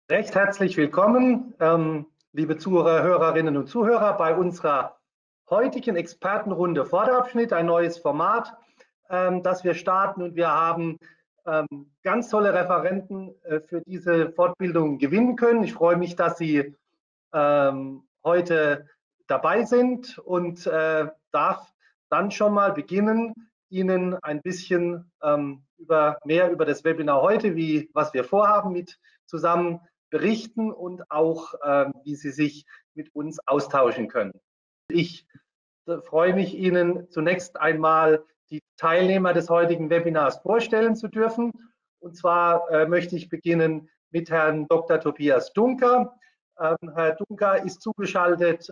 Recht herzlich willkommen, liebe Zuhörerinnen und Zuhörer, bei unserer heutigen Expertenrunde Vorderabschnitt, ein neues Format, das wir starten. Und wir haben ganz tolle Referenten für diese Fortbildung gewinnen können. Ich freue mich, dass Sie heute dabei sind und darf dann schon mal beginnen, Ihnen ein bisschen mehr über das Webinar heute, was wir vorhaben, mit zusammen berichten und auch, wie Sie sich mit uns austauschen können. Ich freue mich, Ihnen zunächst einmal die Teilnehmer des heutigen Webinars vorstellen zu dürfen. Und zwar möchte ich beginnen mit Herrn Dr. Tobias Dunker. Herr Dunker ist zugeschaltet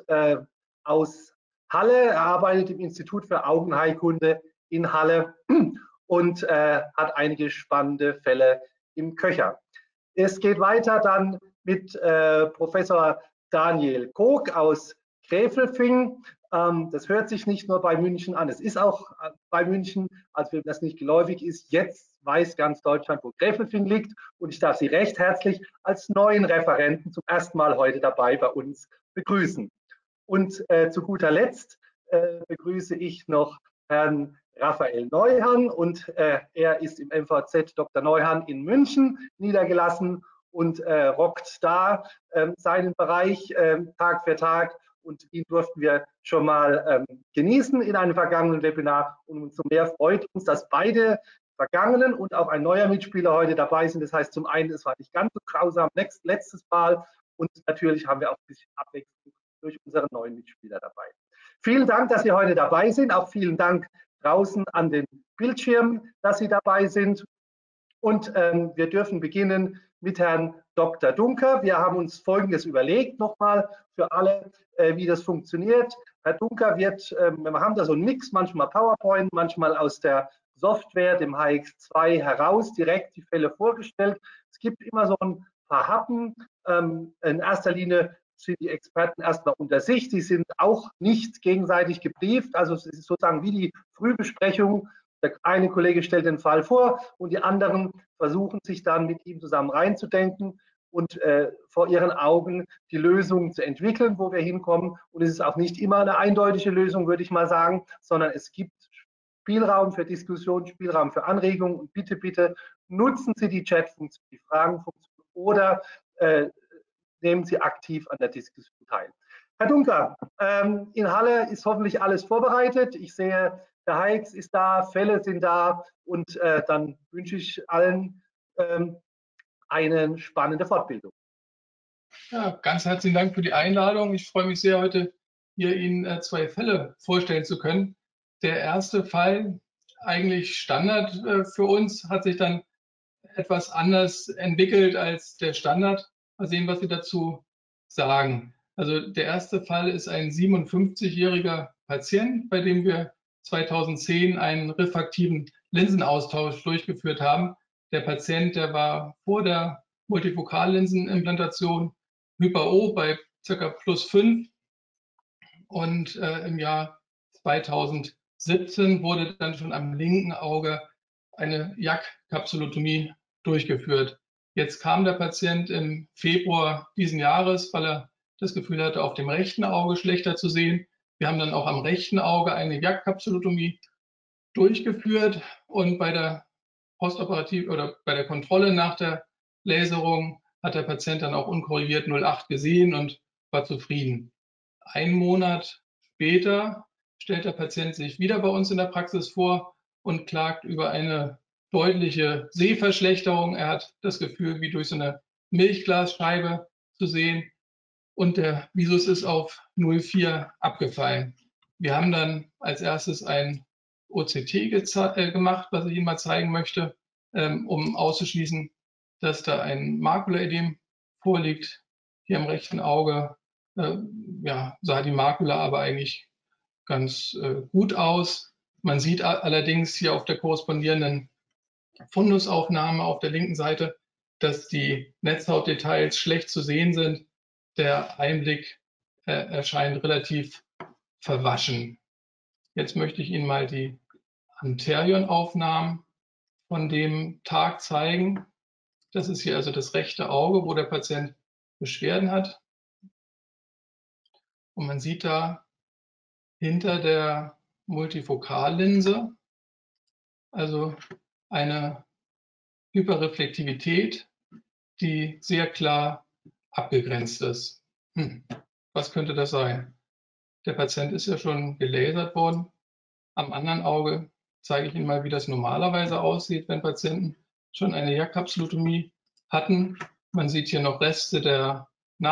aus Halle. Er arbeitet im Institut für Augenheilkunde in Halle und hat einige spannende Fälle im Köcher. Es geht weiter dann mit Professor Daniel Kog aus Gräfelfing. Das hört sich nicht nur bei München an, es ist auch bei München, als wem das nicht geläufig ist. Jetzt weiß ganz Deutschland, wo Gräfelfing liegt. Und ich darf Sie recht herzlich als neuen Referenten zum ersten Mal heute dabei bei uns begrüßen. Und zu guter Letzt begrüße ich noch Herrn Raphael Neuhan, und er ist im MVZ Dr. Neuhan in München niedergelassen und rockt da seinen Bereich Tag für Tag, und ihn durften wir schon mal genießen in einem vergangenen Webinar, und umso mehr freut uns, dass beide vergangenen und auch ein neuer Mitspieler heute dabei sind. Das heißt, zum einen, es war nicht ganz so grausam letztes Mal, und natürlich haben wir auch ein bisschen Abwechslung durch unsere neuen Mitspieler dabei. Vielen Dank, dass Sie heute dabei sind. Auch vielen Dank draußen an den Bildschirmen, dass Sie dabei sind. Und wir dürfen beginnen mit Herrn Dr. Dunker. Wir haben uns Folgendes überlegt, nochmal für alle, wie das funktioniert. Herr Dunker wird, wir haben da so einen Mix, manchmal PowerPoint, manchmal aus der Software, dem HX2 heraus, direkt die Fälle vorgestellt. Es gibt immer so ein paar Happen. In erster Linie sind die Experten erstmal unter sich. Die sind auch nicht gegenseitig gebrieft. Also es ist sozusagen wie die Frühbesprechung. Der eine Kollege stellt den Fall vor und die anderen versuchen sich dann mit ihm zusammen reinzudenken und vor ihren Augen die Lösung zu entwickeln, wo wir hinkommen. Und es ist auch nicht immer eine eindeutige Lösung, würde ich mal sagen, sondern es gibt Spielraum für Diskussion, Spielraum für Anregungen. Und bitte, bitte nutzen Sie die Chat-Funktion, die Fragenfunktion, oder nehmen Sie aktiv an der Diskussion teil. Herr Dunker, in Halle ist hoffentlich alles vorbereitet. Ich sehe, der HX ist da, Fälle sind da, und dann wünsche ich allen eine spannende Fortbildung. Ja, ganz herzlichen Dank für die Einladung. Ich freue mich sehr, heute hier Ihnen zwei Fälle vorstellen zu können. Der erste Fall, eigentlich Standard für uns, hat sich dann etwas anders entwickelt als der Standard. Mal sehen, was Sie dazu sagen. Also der erste Fall ist ein 57-jähriger Patient, bei dem wir 2010 einen refraktiven Linsenaustausch durchgeführt haben. Der Patient, der war vor der Multifokallinsenimplantation Hyper-O bei ca. +5, und im Jahr 2017 wurde dann schon am linken Auge eine JAK-Kapsulotomie durchgeführt. Jetzt kam der Patient im Februar diesen Jahres, weil er das Gefühl hatte, auf dem rechten Auge schlechter zu sehen. Wir haben dann auch am rechten Auge eine JAK-Kapsulotomie durchgeführt, und bei der postoperativ oder bei der Kontrolle nach der Laserung hat der Patient dann auch unkorrigiert 0,8 gesehen und war zufrieden. Einen Monat später stellt der Patient sich wieder bei uns in der Praxis vor und klagt über eine deutliche Sehverschlechterung. Er hat das Gefühl, wie durch so eine Milchglasscheibe zu sehen, und der Visus ist auf 0,4 abgefallen. Wir haben dann als erstes ein OCT gemacht, was ich Ihnen mal zeigen möchte, um auszuschließen, dass da ein Makulaödem vorliegt. Hier am rechten Auge ja, sah die Makula aber eigentlich ganz gut aus. Man sieht allerdings hier auf der korrespondierenden Fundusaufnahme auf der linken Seite, dass die Netzhautdetails schlecht zu sehen sind. Der Einblick erscheint relativ verwaschen. Jetzt möchte ich Ihnen mal die Anterionaufnahmen von dem Tag zeigen. Das ist hier also das rechte Auge, wo der Patient Beschwerden hat. Und man sieht da hinter der Multifokallinse also eine Hyperreflektivität, die sehr klar abgegrenzt ist. Was könnte das sein? Der Patient ist ja schon gelasert worden. Am anderen Auge zeige ich Ihnen mal, wie das normalerweise aussieht, wenn Patienten schon eine Jagdkapsulotomie hatten. Man sieht hier noch Reste der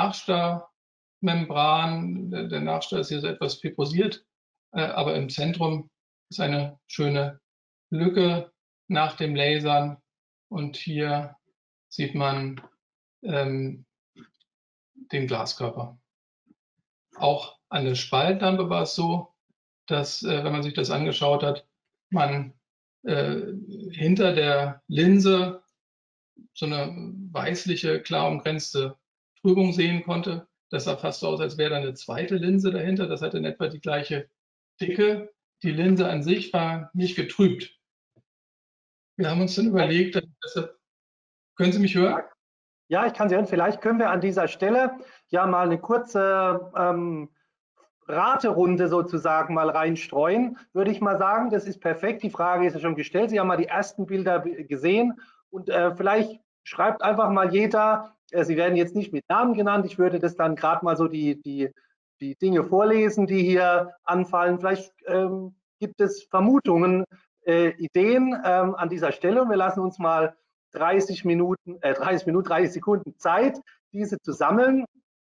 Nachstarrmembran. Der Nachstar ist hier so etwas fibrosiert, aber im Zentrum ist eine schöne Lücke nach dem Lasern. Und hier sieht man den Glaskörper. Auch an der Spaltlampe war es so, dass, wenn man sich das angeschaut hat, man hinter der Linse so eine weißliche, klar umgrenzte Trübung sehen konnte. Das sah fast so aus, als wäre da eine zweite Linse dahinter. Das hatte in etwa die gleiche Dicke. Die Linse an sich war nicht getrübt. Wir haben uns dann überlegt, können Sie mich hören? Ja, ich kann Sie hören. Vielleicht können wir an dieser Stelle ja mal eine kurze Raterunde sozusagen mal reinstreuen, würde ich mal sagen. Das ist perfekt. Die Frage ist ja schon gestellt. Sie haben mal die ersten Bilder gesehen und vielleicht schreibt einfach mal jeder, Sie werden jetzt nicht mit Namen genannt, ich würde das dann gerade mal so die Dinge vorlesen, die hier anfallen. Vielleicht gibt es Vermutungen, Ideen an dieser Stelle und wir lassen uns mal 30 Sekunden Zeit, diese zu sammeln.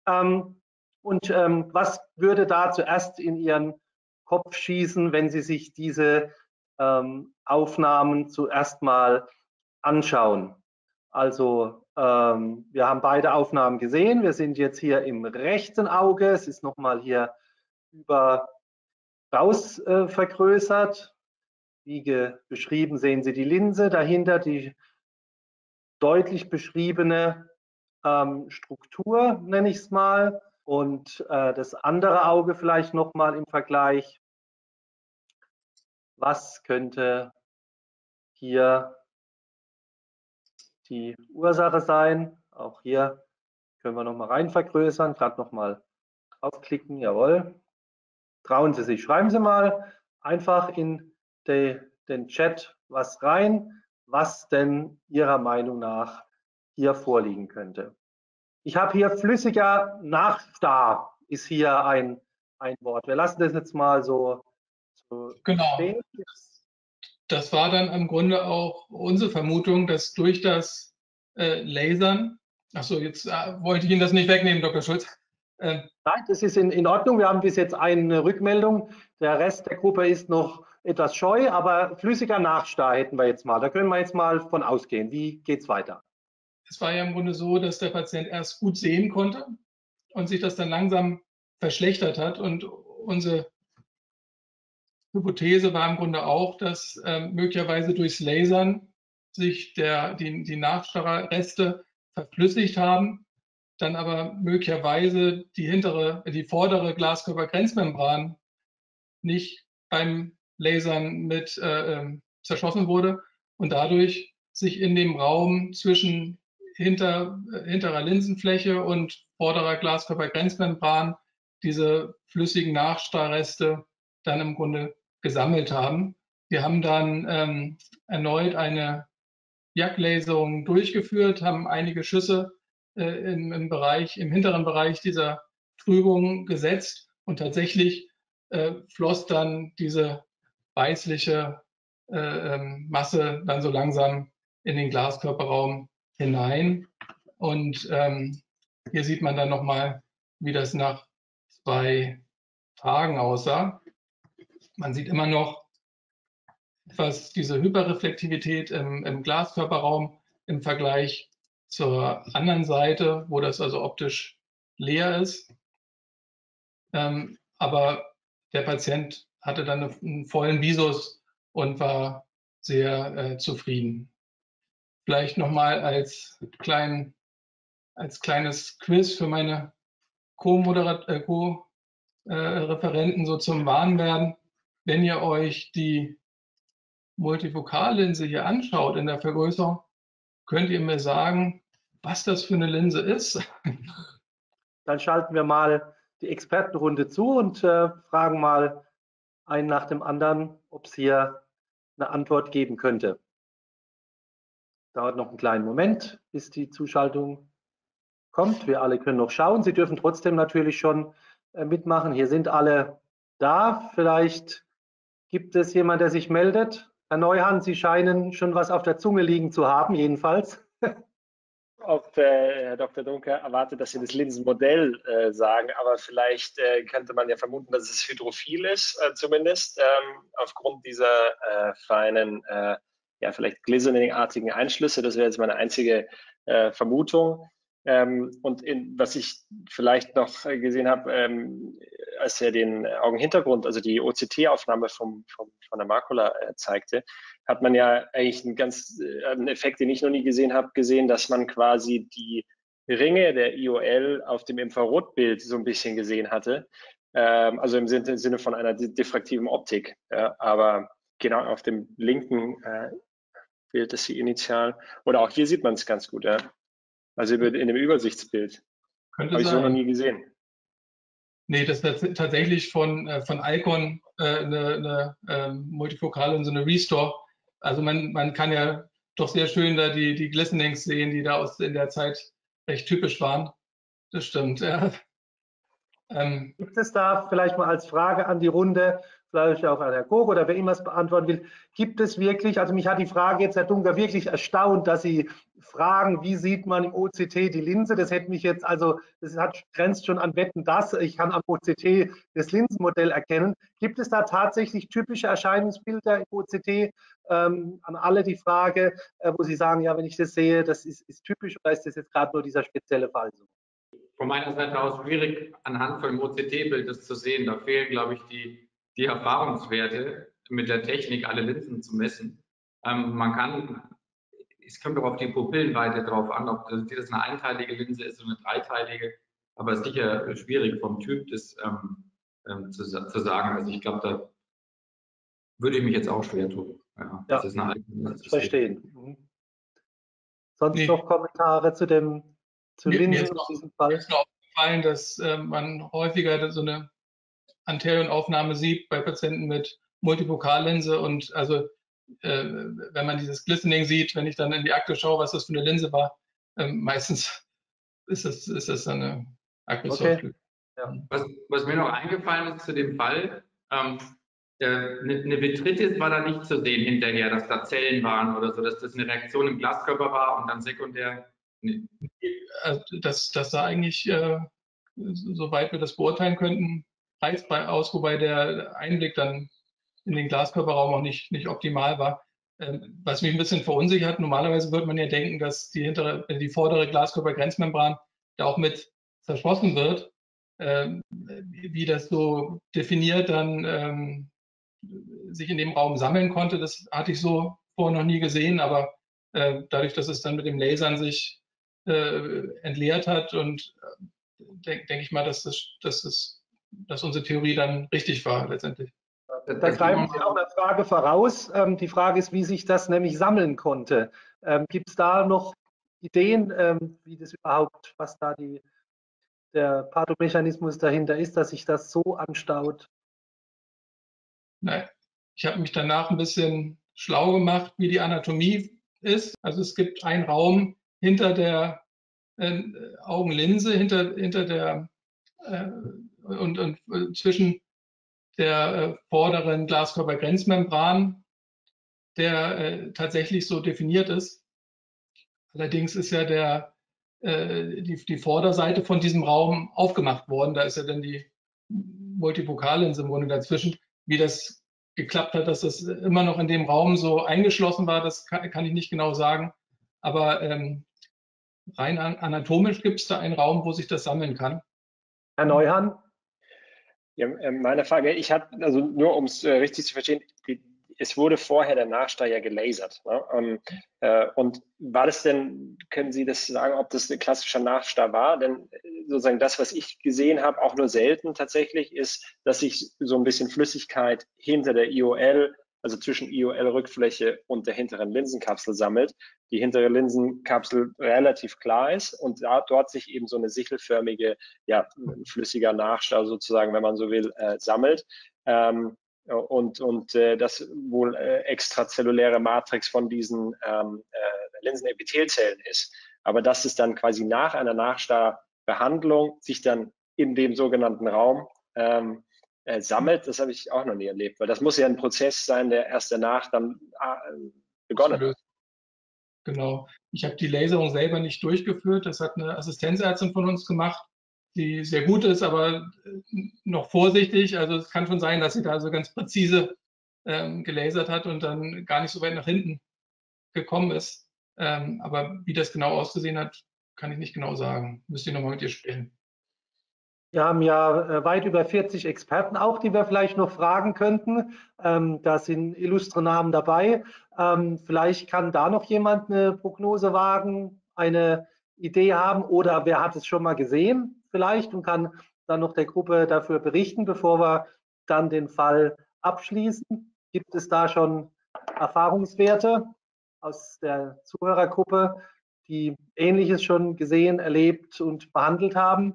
Und was würde da zuerst in Ihren Kopf schießen, wenn Sie sich diese Aufnahmen zuerst mal anschauen? Also wir haben beide Aufnahmen gesehen. Wir sind jetzt hier im rechten Auge. Es ist nochmal hier über raus vergrößert. Wie beschrieben sehen Sie die Linse, dahinter die deutlich beschriebene Struktur, nenne ich es mal. Und das andere Auge vielleicht nochmal im Vergleich. Was könnte hier die Ursache sein? Auch hier können wir nochmal rein vergrößern, gerade nochmal draufklicken, jawohl. Trauen Sie sich, schreiben Sie mal einfach in den Chat was rein, was denn Ihrer Meinung nach hier vorliegen könnte. Ich habe hier flüssiger Nachstar, ist hier ein Wort. Wir lassen das jetzt mal so Genau. stehen. Das war dann im Grunde auch unsere Vermutung, dass durch das Lasern, achso, jetzt wollte ich Ihnen das nicht wegnehmen, Dr. Schulz. Nein, das ist in Ordnung. Wir haben bis jetzt eine Rückmeldung. Der Rest der Gruppe ist noch etwas scheu, aber flüssiger Nachstar hätten wir jetzt mal. Da können wir jetzt mal von ausgehen. Wie geht es weiter? Es war ja im Grunde so, dass der Patient erst gut sehen konnte und sich das dann langsam verschlechtert hat. Und unsere Hypothese war im Grunde auch, dass möglicherweise durchs Lasern sich die Nachstarrreste verflüssigt haben, dann aber möglicherweise die vordere Glaskörpergrenzmembran nicht beim Lasern mit zerschossen wurde und dadurch sich in dem Raum zwischen hinterer Linsenfläche und vorderer Glaskörpergrenzmembran diese flüssigen Nachstarrreste dann im Grunde gesammelt haben. Wir haben dann erneut eine Jagdlaserung durchgeführt, haben einige Schüsse im hinteren Bereich dieser Trübung gesetzt und tatsächlich floss dann diese weißliche Masse dann so langsam in den Glaskörperraum hinein. Und hier sieht man dann nochmal, wie das nach 2 Tagen aussah. Man sieht immer noch was diese Hyperreflektivität im Glaskörperraum im Vergleich zur anderen Seite, wo das also optisch leer ist. Aber der Patient hatte dann einen vollen Visus und war sehr zufrieden. Vielleicht nochmal als kleines Quiz für meine Co-Referenten so zum Warnwerden. Wenn ihr euch die Multifokallinse hier anschaut in der Vergrößerung, Könnt ihr mir sagen, was das für eine Linse ist? Dann schalten wir mal die Expertenrunde zu und fragen mal einen nach dem anderen, ob es hier eine Antwort geben könnte. Dauert noch einen kleinen Moment, bis die Zuschaltung kommt. Wir alle können noch schauen. Sie dürfen trotzdem natürlich schon mitmachen. Hier sind alle da. Vielleicht gibt es jemanden, der sich meldet. Herr Neuhan, Sie scheinen schon was auf der Zunge liegen zu haben, jedenfalls. Ob Herr Dr. Dunker erwartet, dass Sie das Linsenmodell sagen, aber vielleicht könnte man ja vermuten, dass es hydrophil ist, zumindest aufgrund dieser feinen, ja vielleicht glistening-artigen Einschlüsse. Das wäre jetzt meine einzige Vermutung. Und was ich vielleicht noch gesehen habe, als er den Augenhintergrund, also die OCT-Aufnahme von der Makula zeigte, hat man ja eigentlich einen Effekt, den ich noch nie gesehen habe, gesehen, dass man quasi die Ringe der IOL auf dem Infrarotbild so ein bisschen gesehen hatte. Also im Sinne von einer diffraktiven Optik. Ja, aber genau auf dem linken Bild ist die Initial. Oder auch hier sieht man es ganz gut. Ja. Also in dem Übersichtsbild. Könnte Habe ich so noch sein. nie gesehen. Nee, das ist tatsächlich von Icon eine multifokale und so eine Restore. Also man kann ja doch sehr schön da die Glistenings sehen, die da in der Zeit recht typisch waren. Das stimmt, ja. Gibt es da vielleicht mal als Frage an die Runde, vielleicht auch an Herrn Koch oder wer immer es beantworten will, gibt es wirklich, also mich hat die Frage jetzt, Herr Dunker, wirklich erstaunt, dass Sie fragen, wie sieht man im OCT die Linse? Das hätte mich jetzt, also das grenzt schon an Wetten, dass ich kann am OCT das Linsenmodell erkennen. Gibt es da tatsächlich typische Erscheinungsbilder im OCT? An alle die Frage, wo Sie sagen, ja, wenn ich das sehe, das ist typisch, oder ist das jetzt gerade nur dieser spezielle Fall so? Von meiner Seite aus schwierig, anhand von dem OCT-Bild das zu sehen. Da fehlen, glaube ich, die Erfahrungswerte, mit der Technik alle Linsen zu messen. Es kommt auch auf die Pupillenweite drauf an, ob das eine einteilige Linse ist oder eine dreiteilige, aber es ist sicher schwierig vom Typ das zu sagen. Also ich glaube, da würde ich mich jetzt auch schwer tun. Ja, das ist eine Linse zu verstehen. Mhm. Sonst Nee. noch Kommentare zu Linsen Mir in diesem Fall? Mir ist noch aufgefallen, dass man häufiger so eine Anterionaufnahme sieht bei Patienten mit Multifokallinse und also wenn man dieses Glistening sieht, wenn ich dann in die Akte schaue, was das für eine Linse war, meistens ist das eine Aggression. Okay. Ja. Was mir noch eingefallen ist zu dem Fall, eine Vitritis war da nicht zu sehen hinterher, dass da Zellen waren oder so, dass das eine Reaktion im Glaskörper war und dann sekundär. Nee. Das sah eigentlich, soweit wir das beurteilen könnten, reizbar aus, wobei der Einblick dann in den Glaskörperraum auch nicht optimal war. Was mich ein bisschen verunsichert, normalerweise würde man ja denken, dass die vordere Glaskörpergrenzmembran da auch mit zerschossen wird. Wie das so definiert dann sich in dem Raum sammeln konnte, das hatte ich so vorher noch nie gesehen, aber dadurch, dass es dann mit dem Lasern sich entleert hat und denke ich mal, dass unsere Theorie dann richtig war letztendlich. Da greifen Sie auch eine Frage voraus. Die Frage ist, wie sich das nämlich sammeln konnte. Gibt es da noch Ideen, wie das überhaupt, was da der Pathomechanismus dahinter ist, dass sich das so anstaut? Nein, ich habe mich danach ein bisschen schlau gemacht, wie die Anatomie ist. Also es gibt einen Raum hinter der Augenlinse, hinter der und zwischen der vorderen Glaskörpergrenzmembran, der tatsächlich so definiert ist. Allerdings ist ja die Vorderseite von diesem Raum aufgemacht worden. Da ist ja dann die Multifokallinse im Grunde dazwischen. Wie das geklappt hat, dass das immer noch in dem Raum so eingeschlossen war, das kann ich nicht genau sagen. Aber rein anatomisch gibt es da einen Raum, wo sich das sammeln kann. Herr Neuhan? Ja, meine Frage, ich hatte, also nur um es richtig zu verstehen, es wurde vorher der Nachstar ja gelasert. Ne? Und war das denn, können Sie das sagen, ob das ein klassischer Nachstar war? Denn sozusagen das, was ich gesehen habe, auch nur selten tatsächlich, ist, dass sich so ein bisschen Flüssigkeit hinter der IOL also zwischen IOL-Rückfläche und der hinteren Linsenkapsel sammelt, die hintere Linsenkapsel relativ klar ist und dort sich eben so eine sichelförmige, ja, flüssiger Nachstau sozusagen, wenn man so will, sammelt. Das wohl extrazelluläre Matrix von diesen Linsenepithelzellen ist. Aber dass es dann quasi nach einer Nachstarbehandlung sich dann in dem sogenannten Raum sammelt, das habe ich auch noch nie erlebt, weil das muss ja ein Prozess sein, der erst danach dann begonnen hat. Genau. Ich habe die Laserung selber nicht durchgeführt. Das hat eine Assistenzärztin von uns gemacht, die sehr gut ist, aber noch vorsichtig. Also es kann schon sein, dass sie da so ganz präzise gelasert hat und dann gar nicht so weit nach hinten gekommen ist. Aber wie das genau ausgesehen hat, kann ich nicht genau sagen. Müsst ihr nochmal mit ihr sprechen. Wir haben ja weit über 40 Experten auch, die wir vielleicht noch fragen könnten. Da sind illustre Namen dabei. Vielleicht kann da noch jemand eine Prognose wagen, eine Idee haben oder wer hat es schon mal gesehen vielleicht und kann dann noch der Gruppe dafür berichten, bevor wir dann den Fall abschließen. Gibt es da schon Erfahrungswerte aus der Zuhörergruppe, die Ähnliches schon gesehen, erlebt und behandelt haben?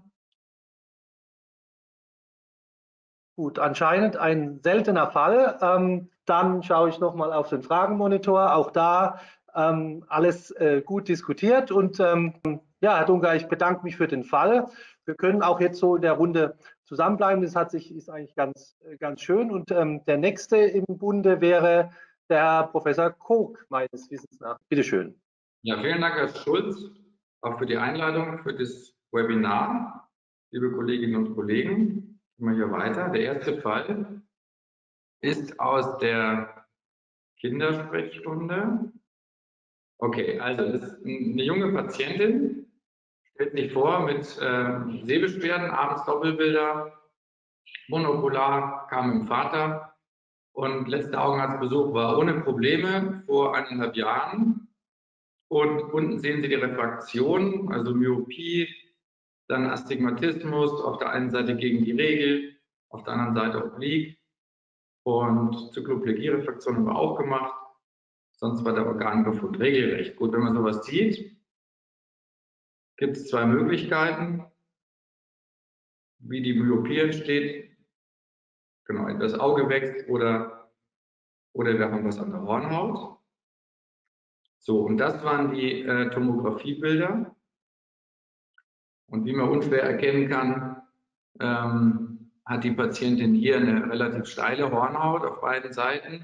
Gut, anscheinend ein seltener Fall. Dann schaue ich nochmal auf den Fragenmonitor. Auch da alles gut diskutiert. Und ja, Herr Dunker, ich bedanke mich für den Fall. Wir können auch jetzt so in der Runde zusammenbleiben. Das ist eigentlich ganz schön. Und der nächste im Bunde wäre der Herr Professor Koch, meines Wissens nach. Bitte schön. Ja, vielen Dank, Herr Schulz, auch für die Einladung für das Webinar. Liebe Kolleginnen und Kollegen, gehen wir hier weiter. Der erste Fall ist aus der Kindersprechstunde. Okay, also das ist eine junge Patientin, stellt sich vor mit Sehbeschwerden, abends Doppelbilder, monokular, kam mit dem Vater und letzter Augenarztbesuch war ohne Probleme vor 1,5 Jahren. Und unten sehen Sie die Refraktion, also Myopie, dann Astigmatismus, auf der einen Seite gegen die Regel, auf der anderen Seite oblique. Und Zykloplegie-Refraktion haben wir auch gemacht. Sonst war der Organbefund regelrecht. Gut, wenn man sowas sieht, gibt es 2 Möglichkeiten, wie die Myopie entsteht. Genau, das Auge wächst oder wir haben was an der Hornhaut. So, und das waren die Tomographiebilder. Und wie man unschwer erkennen kann, hat die Patientin hier eine relativ steile Hornhaut auf beiden Seiten.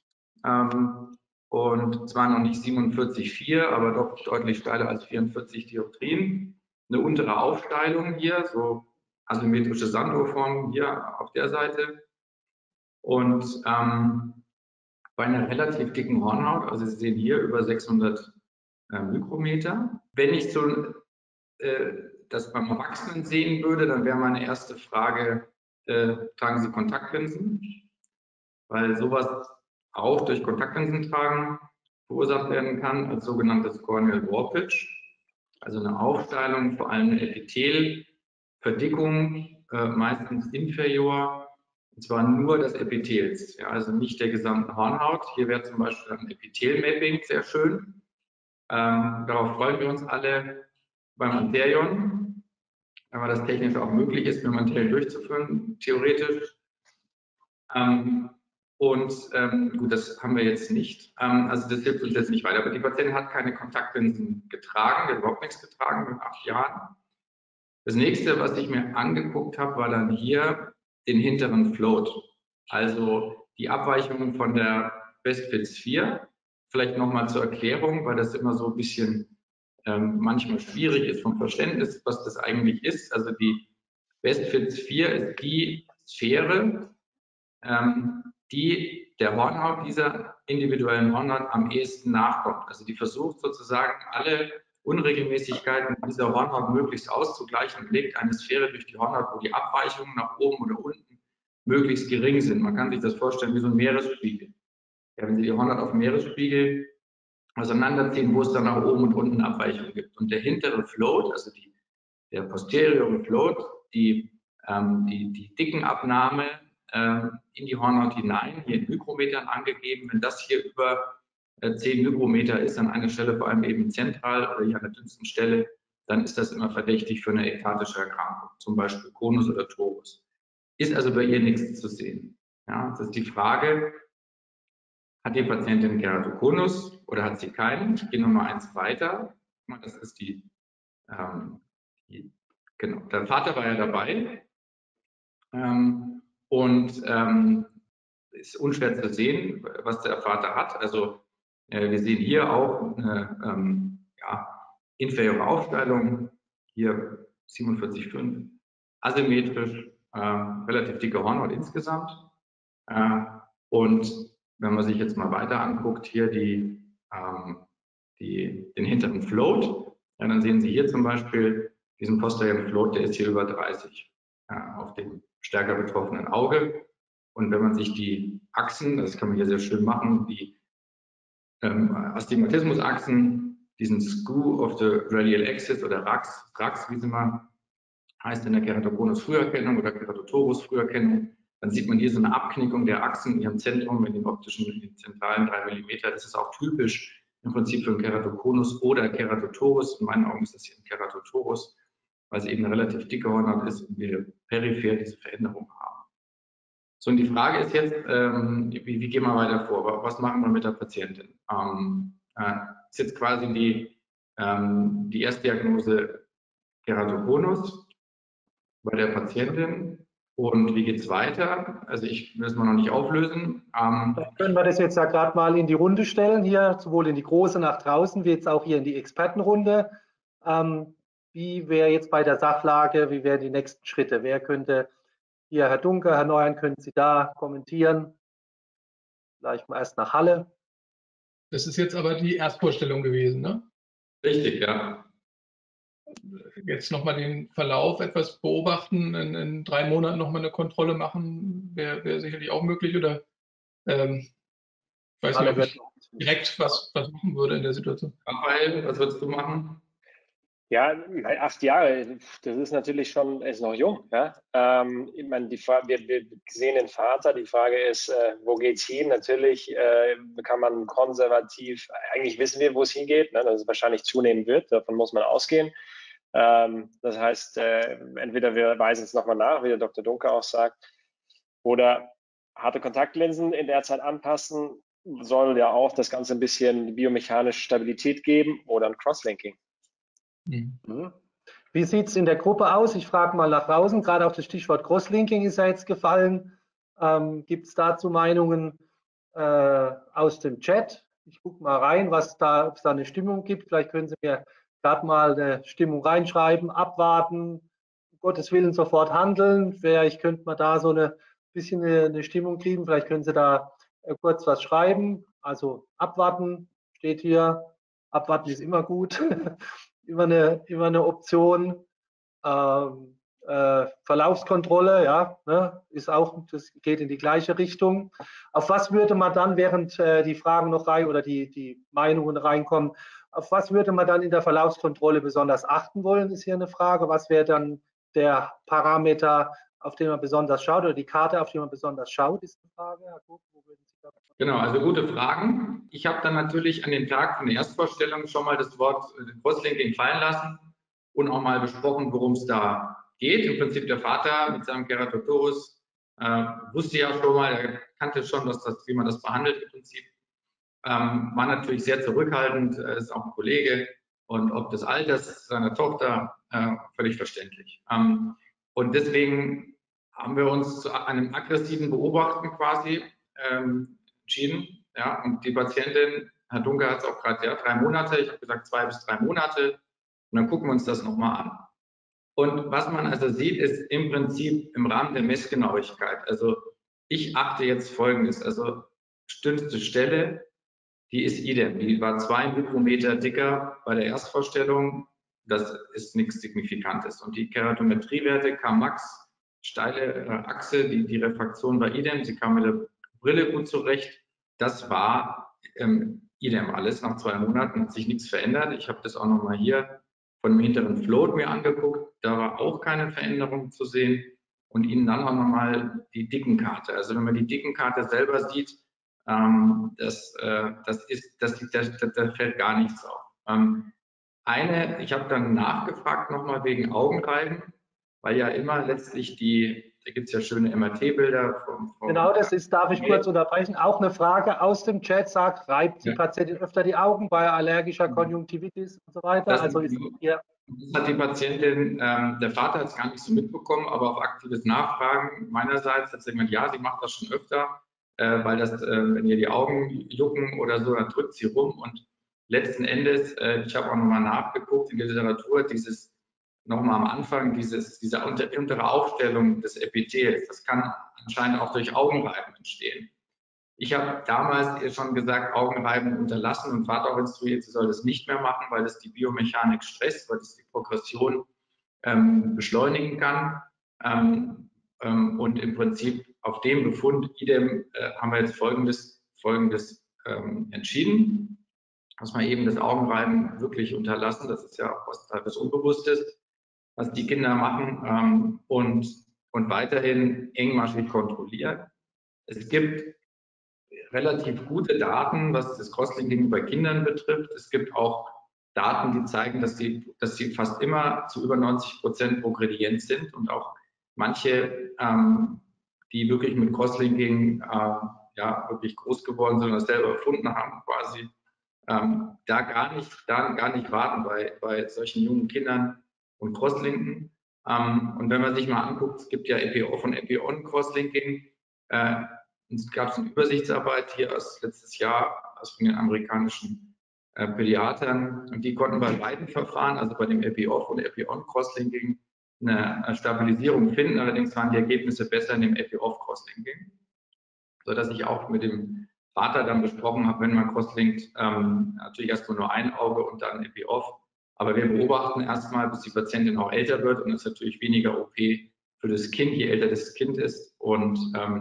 Und zwar noch nicht 47,4, aber doch deutlich steiler als 44 Dioptrien. Eine untere Aufsteilung hier, so asymmetrische Sanduhrform hier auf der Seite. Und bei einer relativ dicken Hornhaut, also Sie sehen hier über 600 Mikrometer. Wenn ich so das beim Erwachsenen sehen würde, dann wäre meine erste Frage, tragen Sie Kontaktlinsen? Weil sowas auch durch Kontaktlinsen tragen verursacht werden kann als sogenanntes Corneal Warpage, also eine Aufsteilung, vor allem eine Epithelverdickung, meistens inferior, und zwar nur des Epithels, ja, also nicht der gesamten Hornhaut. Hier wäre zum Beispiel ein Epithelmapping sehr schön. Darauf freuen wir uns alle beim Anterion, wenn das technisch auch möglich ist, mit dem Anterion durchzuführen, theoretisch. Gut, das haben wir jetzt nicht. Also das hilft uns jetzt nicht weiter. Aber die Patientin hat keine Kontaktlinsen getragen, hat überhaupt nichts getragen mit 8 Jahren. Das nächste, was ich mir angeguckt habe, war dann hier den hinteren Float. Also die Abweichungen von der BestFits 4. Vielleicht nochmal zur Erklärung, weil das immer so ein bisschen manchmal schwierig ist vom Verständnis, was das eigentlich ist. Also die BestFits 4 ist die Sphäre, die der Hornhaut, dieser individuellen Hornhaut am ehesten nachkommt. Also die versucht sozusagen alle Unregelmäßigkeiten dieser Hornhaut möglichst auszugleichen und legt eine Sphäre durch die Hornhaut, wo die Abweichungen nach oben oder unten möglichst gering sind. Man kann sich das vorstellen wie so ein Meeresspiegel. Ja, wenn Sie die Hornhaut auf dem Meeresspiegel auseinanderziehen, wo es dann nach oben und unten Abweichungen gibt. Und der hintere Float, also der posteriore Float, die Dickenabnahme in die Hornhaut hinein, hier in Mikrometern angegeben. Wenn das hier über 10 Mikrometer ist an einer Stelle, vor allem eben zentral oder hier an der dünnsten Stelle, dann ist das immer verdächtig für eine ektatische Erkrankung, zum Beispiel Konus oder Torus. Ist also bei ihr nichts zu sehen. Ja, das ist die Frage, hat die Patientin Keratokonus oder hat sie keinen? Ich gehe nochmal eins weiter. Das ist genau, der Vater war ja dabei ist unschwer zu sehen, was der Vater hat. Also wir sehen hier auch eine inferiore Aufsteilung, hier 47,5, asymmetrisch, relativ dicke Hornhaut insgesamt. Und wenn man sich jetzt mal weiter anguckt, hier den hinteren Float, ja, dann sehen Sie hier zum Beispiel diesen posteriorem Float, der ist hier über 30 auf dem stärker betroffenen Auge. Und wenn man sich die Achsen, das kann man hier sehr schön machen, die Astigmatismusachsen, diesen Screw of the Radial Axis oder RAX, wie sie mal heißt in der Keratokonus-Früherkennung oder Keratotorus-Früherkennung, dann sieht man hier so eine Abknickung der Achsen in ihrem Zentrum, in den optischen, in den zentralen 3 mm. Das ist auch typisch im Prinzip für einen Keratokonus oder Keratotorus. In meinen Augen ist das hier ein Keratotorus, weil es eben eine relativ dicke Hornhaut ist und wir peripher diese Veränderung haben. So, und die Frage ist jetzt, wie gehen wir weiter vor? Was machen wir mit der Patientin? Ist jetzt quasi die Erstdiagnose Keratokonus bei der Patientin. Und wie geht es weiter? Also ich will es mal noch nicht auflösen. Können wir das jetzt ja gerade mal in die Runde stellen, hier sowohl in die große nach draußen, wie jetzt auch hier in die Expertenrunde. Wie wäre jetzt bei der Sachlage, wie wären die nächsten Schritte? Wer könnte hier, Herr Dunker, Herr Neuern, können Sie da kommentieren? Vielleicht mal erst nach Halle. Das ist jetzt aber die Erstvorstellung gewesen, ne? Richtig, ja. Jetzt nochmal den Verlauf etwas beobachten, in 3 Monaten nochmal eine Kontrolle machen, wäre sicherlich auch möglich. Oder ich weiß nicht, ob ich direkt was machen würde in der Situation. Raphael, was würdest du machen? Ja, 8 Jahre, das ist natürlich schon, er ist noch jung. Ja? Ich meine, wir sehen den Vater, die Frage ist, wo geht es hin? Natürlich kann man konservativ, eigentlich wissen wir, wo es hingeht, ne? Dass es wahrscheinlich zunehmen wird, davon muss man ausgehen. Das heißt, entweder wir weisen es nochmal nach, wie der Dr. Dunker auch sagt, oder harte Kontaktlinsen in der Zeit anpassen, soll ja auch das Ganze ein bisschen biomechanische Stabilität geben oder ein Crosslinking. Wie sieht es in der Gruppe aus? Ich frage mal nach draußen, gerade auch das Stichwort Crosslinking ist ja jetzt gefallen. Gibt es dazu Meinungen aus dem Chat? Ich gucke mal rein, ob es da eine Stimmung gibt. Vielleicht können Sie mir gerade mal eine Stimmung reinschreiben, abwarten, um Gottes Willen sofort handeln. Vielleicht könnte man da so ein bisschen eine Stimmung kriegen. Vielleicht können Sie da kurz was schreiben. Also abwarten steht hier. Abwarten ist immer gut. Immer eine Option. Verlaufskontrolle, ja, ne, ist auch, das geht in die gleiche Richtung. Auf was würde man dann, während die Fragen noch rein oder die Meinungen reinkommen, auf was würde man dann in der Verlaufskontrolle besonders achten wollen, ist hier eine Frage. Was wäre dann der Parameter, auf den man besonders schaut, oder die Karte, auf die man besonders schaut, ist die Frage. Herr Kuck, wo würden Sie da? Genau, also gute Fragen. Ich habe dann natürlich an dem Tag von der Erstvorstellung schon mal das Wort Crosslinking fallen lassen und auch mal besprochen, worum es da geht. Im Prinzip der Vater mit seinem Keratotorus wusste ja schon mal, er kannte schon, wie man das behandelt im Prinzip. War natürlich sehr zurückhaltend, ist auch ein Kollege, und ob des Alters seiner Tochter, völlig verständlich. Und deswegen haben wir uns zu einem aggressiven Beobachten quasi entschieden. Ja, und die Patientin, Herr Dunker hat es auch gerade, ja, 3 Monate, ich habe gesagt 2 bis 3 Monate, und dann gucken wir uns das nochmal an. Und was man also sieht, ist im Prinzip im Rahmen der Messgenauigkeit. Also ich achte jetzt Folgendes, also dünnste Stelle, die ist idem, die war 2 Mikrometer dicker bei der Erstvorstellung, das ist nichts Signifikantes. Und die Keratometriewerte Kmax, steile Achse, die Refraktion war idem, sie kam mit der Brille gut zurecht. Das war idem alles. Nach 2 Monaten hat sich nichts verändert. Ich habe das auch nochmal hier von dem hinteren Float mir angeguckt. Da war auch keine Veränderung zu sehen. und Ihnen dann auch nochmal die Dickenkarte. Also wenn man die Dickenkarte selber sieht, da fällt gar nichts auf. Ich habe dann nachgefragt nochmal wegen Augenreiben, weil ja immer letztlich da gibt es ja schöne MRT-Bilder Genau, das ist, darf ich kurz unterbrechen, auch eine Frage aus dem Chat, sagt, reibt die Patientin öfter die Augen bei allergischer Konjunktivitis und so weiter? Also ist hier. Das hat die Patientin, der Vater hat es gar nicht so mitbekommen, aber auf aktives Nachfragen meinerseits hat sie gesagt, ja, sie macht das schon öfter, weil das, wenn ihr die Augen jucken oder so, dann drückt sie rum und letzten Endes, ich habe auch nochmal nachgeguckt in der Literatur, nochmal am Anfang, diese untere Aufstellung des Epithels, das kann anscheinend auch durch Augenreiben entstehen. Ich habe damals ihr schon gesagt, Augenreiben unterlassen und Vater auch instruiert, sie soll das nicht mehr machen, weil das die Biomechanik stresst, weil das die Progression beschleunigen kann. Und im Prinzip auf dem Befund idem haben wir jetzt Folgendes entschieden, dass wir eben das Augenreiben wirklich unterlassen. Das ist ja auch was teilweise Unbewusstes, was die Kinder machen, und weiterhin engmaschig kontrollieren. Es gibt relativ gute Daten, was das Crosslinking bei Kindern betrifft. Es gibt auch Daten, die zeigen, dass sie fast immer zu über 90% progredient sind und auch manche, die wirklich mit Crosslinking wirklich groß geworden sind und das selber erfunden haben, quasi da gar nicht warten bei solchen jungen Kindern und Crosslinken. Und wenn man sich mal anguckt, es gibt ja EPO von EPON Crosslinking. Es gab eine Übersichtsarbeit hier aus letztes Jahr von den amerikanischen Pädiatern und die konnten bei beiden Verfahren, also bei dem EPOF und EPON Crosslinking, eine Stabilisierung finden. Allerdings waren die Ergebnisse besser in dem EPOF Crosslinking, sodass ich auch mit dem Vater dann besprochen habe, wenn man crosslinkt, natürlich erstmal nur ein Auge und dann EPOF. Aber wir beobachten erstmal, bis die Patientin auch älter wird und es ist natürlich weniger OP für das Kind, je älter das Kind ist und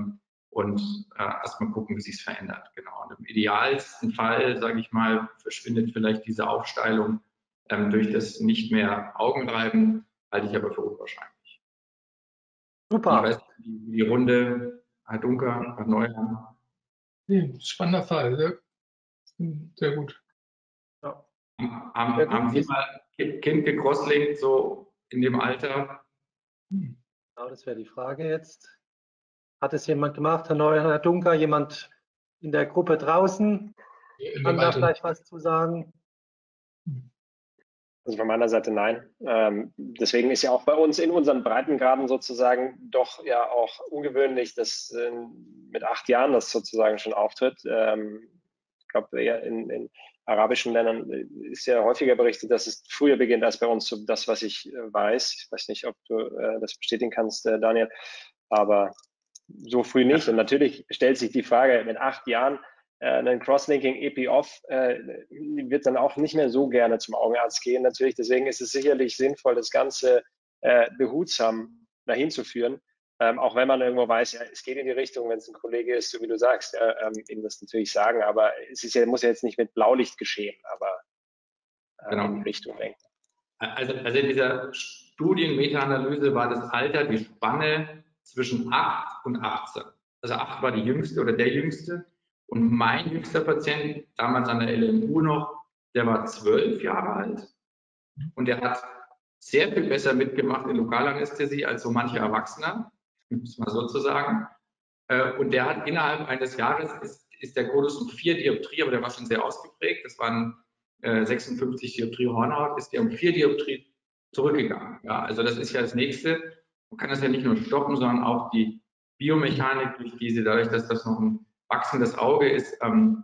erstmal gucken, wie sich es verändert. Genau. Und im idealsten Fall, sage ich mal, verschwindet vielleicht diese Aufsteilung durch das nicht mehr Augenreiben, halte ich aber für unwahrscheinlich. Super. Ich weiß nicht, die Runde, Herr Dunker, Herr Neumann. Spannender Fall, sehr gut. Ja. Haben Sie mal ein Kind gecrosslinkt, so in dem Alter? Genau, das wäre die Frage jetzt. Hat es jemand gemacht, Herr Neuer, Herr Dunker, jemand in der Gruppe draußen? Kann da vielleicht was zu sagen? Also von meiner Seite nein. Deswegen ist ja auch bei uns in unseren Breitengraden sozusagen doch ja auch ungewöhnlich, dass mit 8 Jahren das sozusagen schon auftritt. Ich glaube, in arabischen Ländern ist ja häufiger berichtet, dass es früher beginnt als bei uns, so das, was ich weiß. Ich weiß nicht, ob du das bestätigen kannst, Daniel, aber so früh nicht. Und natürlich stellt sich die Frage, mit 8 Jahren ein Crosslinking EPOF wird dann auch nicht mehr so gerne zum Augenarzt gehen. Natürlich, deswegen ist es sicherlich sinnvoll, das Ganze behutsam dahin zu führen. Auch wenn man irgendwo weiß, ja, es geht in die Richtung, wenn es ein Kollege ist, so wie du sagst, ihm das natürlich sagen, aber es ist ja, muss ja jetzt nicht mit Blaulicht geschehen, aber in die Richtung denken. Also in dieser Studien-Meta-Analyse war das Alter die Spanne zwischen 8 und 18. Also 8 war die jüngste oder der jüngste. Und mein jüngster Patient, damals an der LMU noch, der war 12 Jahre alt und der hat sehr viel besser mitgemacht in Lokalanästhesie als so manche Erwachsener, um es mal so zu sagen. Und der hat innerhalb eines Jahres, ist der Konus um 4 Dioptrie, aber der war schon sehr ausgeprägt, das waren 56 Dioptrie Hornhaut, ist der um 4 Dioptrie zurückgegangen. Ja, also das ist ja das Nächste. Man kann das ja nicht nur stoppen, sondern auch die Biomechanik, dadurch, dass das noch ein wachsendes Auge ist,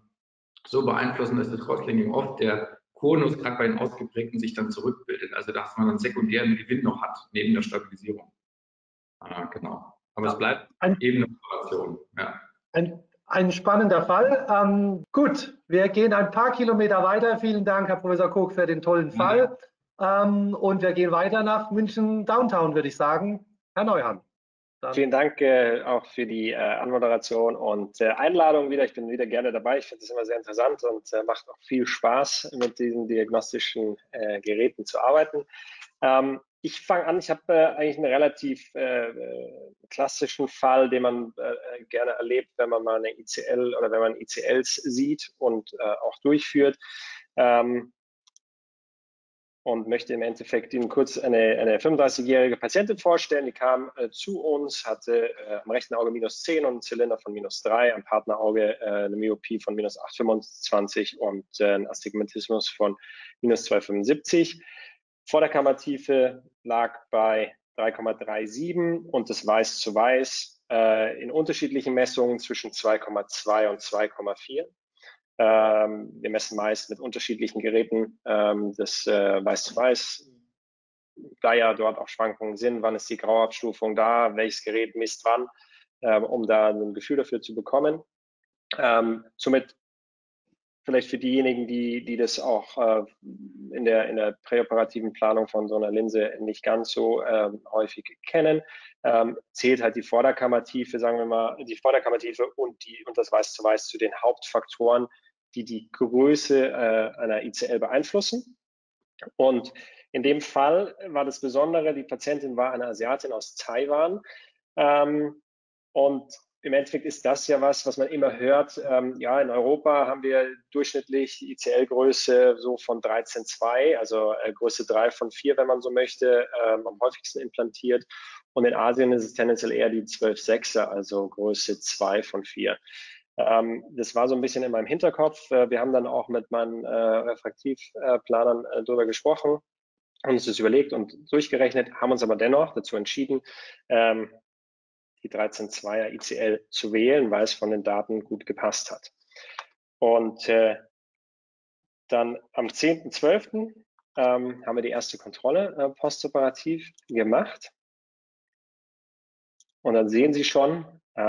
so beeinflussen, dass das Crosslinking oft der Konus gerade bei den Ausgeprägten sich dann zurückbildet. Also dass man einen sekundären Gewinn noch hat, neben der Stabilisierung. Genau. Aber es bleibt eben eine Operation. Ja. Ein spannender Fall. Gut, wir gehen ein paar Kilometer weiter. Vielen Dank, Herr Professor Koch, für den tollen Fall. Und wir gehen weiter nach München Downtown, würde ich sagen. Herr Neuhan. Vielen Dank auch für die Anmoderation und Einladung wieder. Ich bin wieder gerne dabei. Ich finde es immer sehr interessant und macht auch viel Spaß, mit diesen diagnostischen Geräten zu arbeiten. Ich fange an, ich habe eigentlich einen relativ klassischen Fall, den man gerne erlebt, wenn man mal eine ICL oder wenn man ICLs sieht und auch durchführt. Und möchte im Endeffekt Ihnen kurz eine 35-jährige Patientin vorstellen. Die kam zu uns, hatte am rechten Auge -10 und einen Zylinder von -3, am Partnerauge eine Myopie von -8,25 und einen Astigmatismus von -2,75. Vorderkammertiefe lag bei 3,37 und das Weiß zu Weiß in unterschiedlichen Messungen zwischen 2,2 und 2,4. Wir messen meist mit unterschiedlichen Geräten das Weiß zu Weiß, da ja dort auch Schwankungen sind, wann ist die Grauabstufung da, welches Gerät misst wann, um da ein Gefühl dafür zu bekommen. Somit vielleicht für diejenigen, die das auch in der präoperativen Planung von so einer Linse nicht ganz so häufig kennen, zählt halt die Vorderkammertiefe, sagen wir mal, die Vorderkammertiefe und das Weiß zu Weiß zu den Hauptfaktoren, die Größe einer ICL beeinflussen. Und in dem Fall war das Besondere, die Patientin war eine Asiatin aus Taiwan. Und im Endeffekt ist das ja was man immer hört. Ja, in Europa haben wir durchschnittlich ICL-Größe so von 13,2, also Größe 3 von 4, wenn man so möchte, am häufigsten implantiert. Und in Asien ist es tendenziell eher die 12,6er, also Größe 2 von 4. Das war so ein bisschen in meinem Hinterkopf. Wir haben dann auch mit meinen Refraktivplanern darüber gesprochen, haben uns das überlegt und durchgerechnet, haben uns aber dennoch dazu entschieden, die 13,2er ICL zu wählen, weil es von den Daten gut gepasst hat. Und dann am 10.12. haben wir die erste Kontrolle postoperativ gemacht. Und dann sehen Sie schon,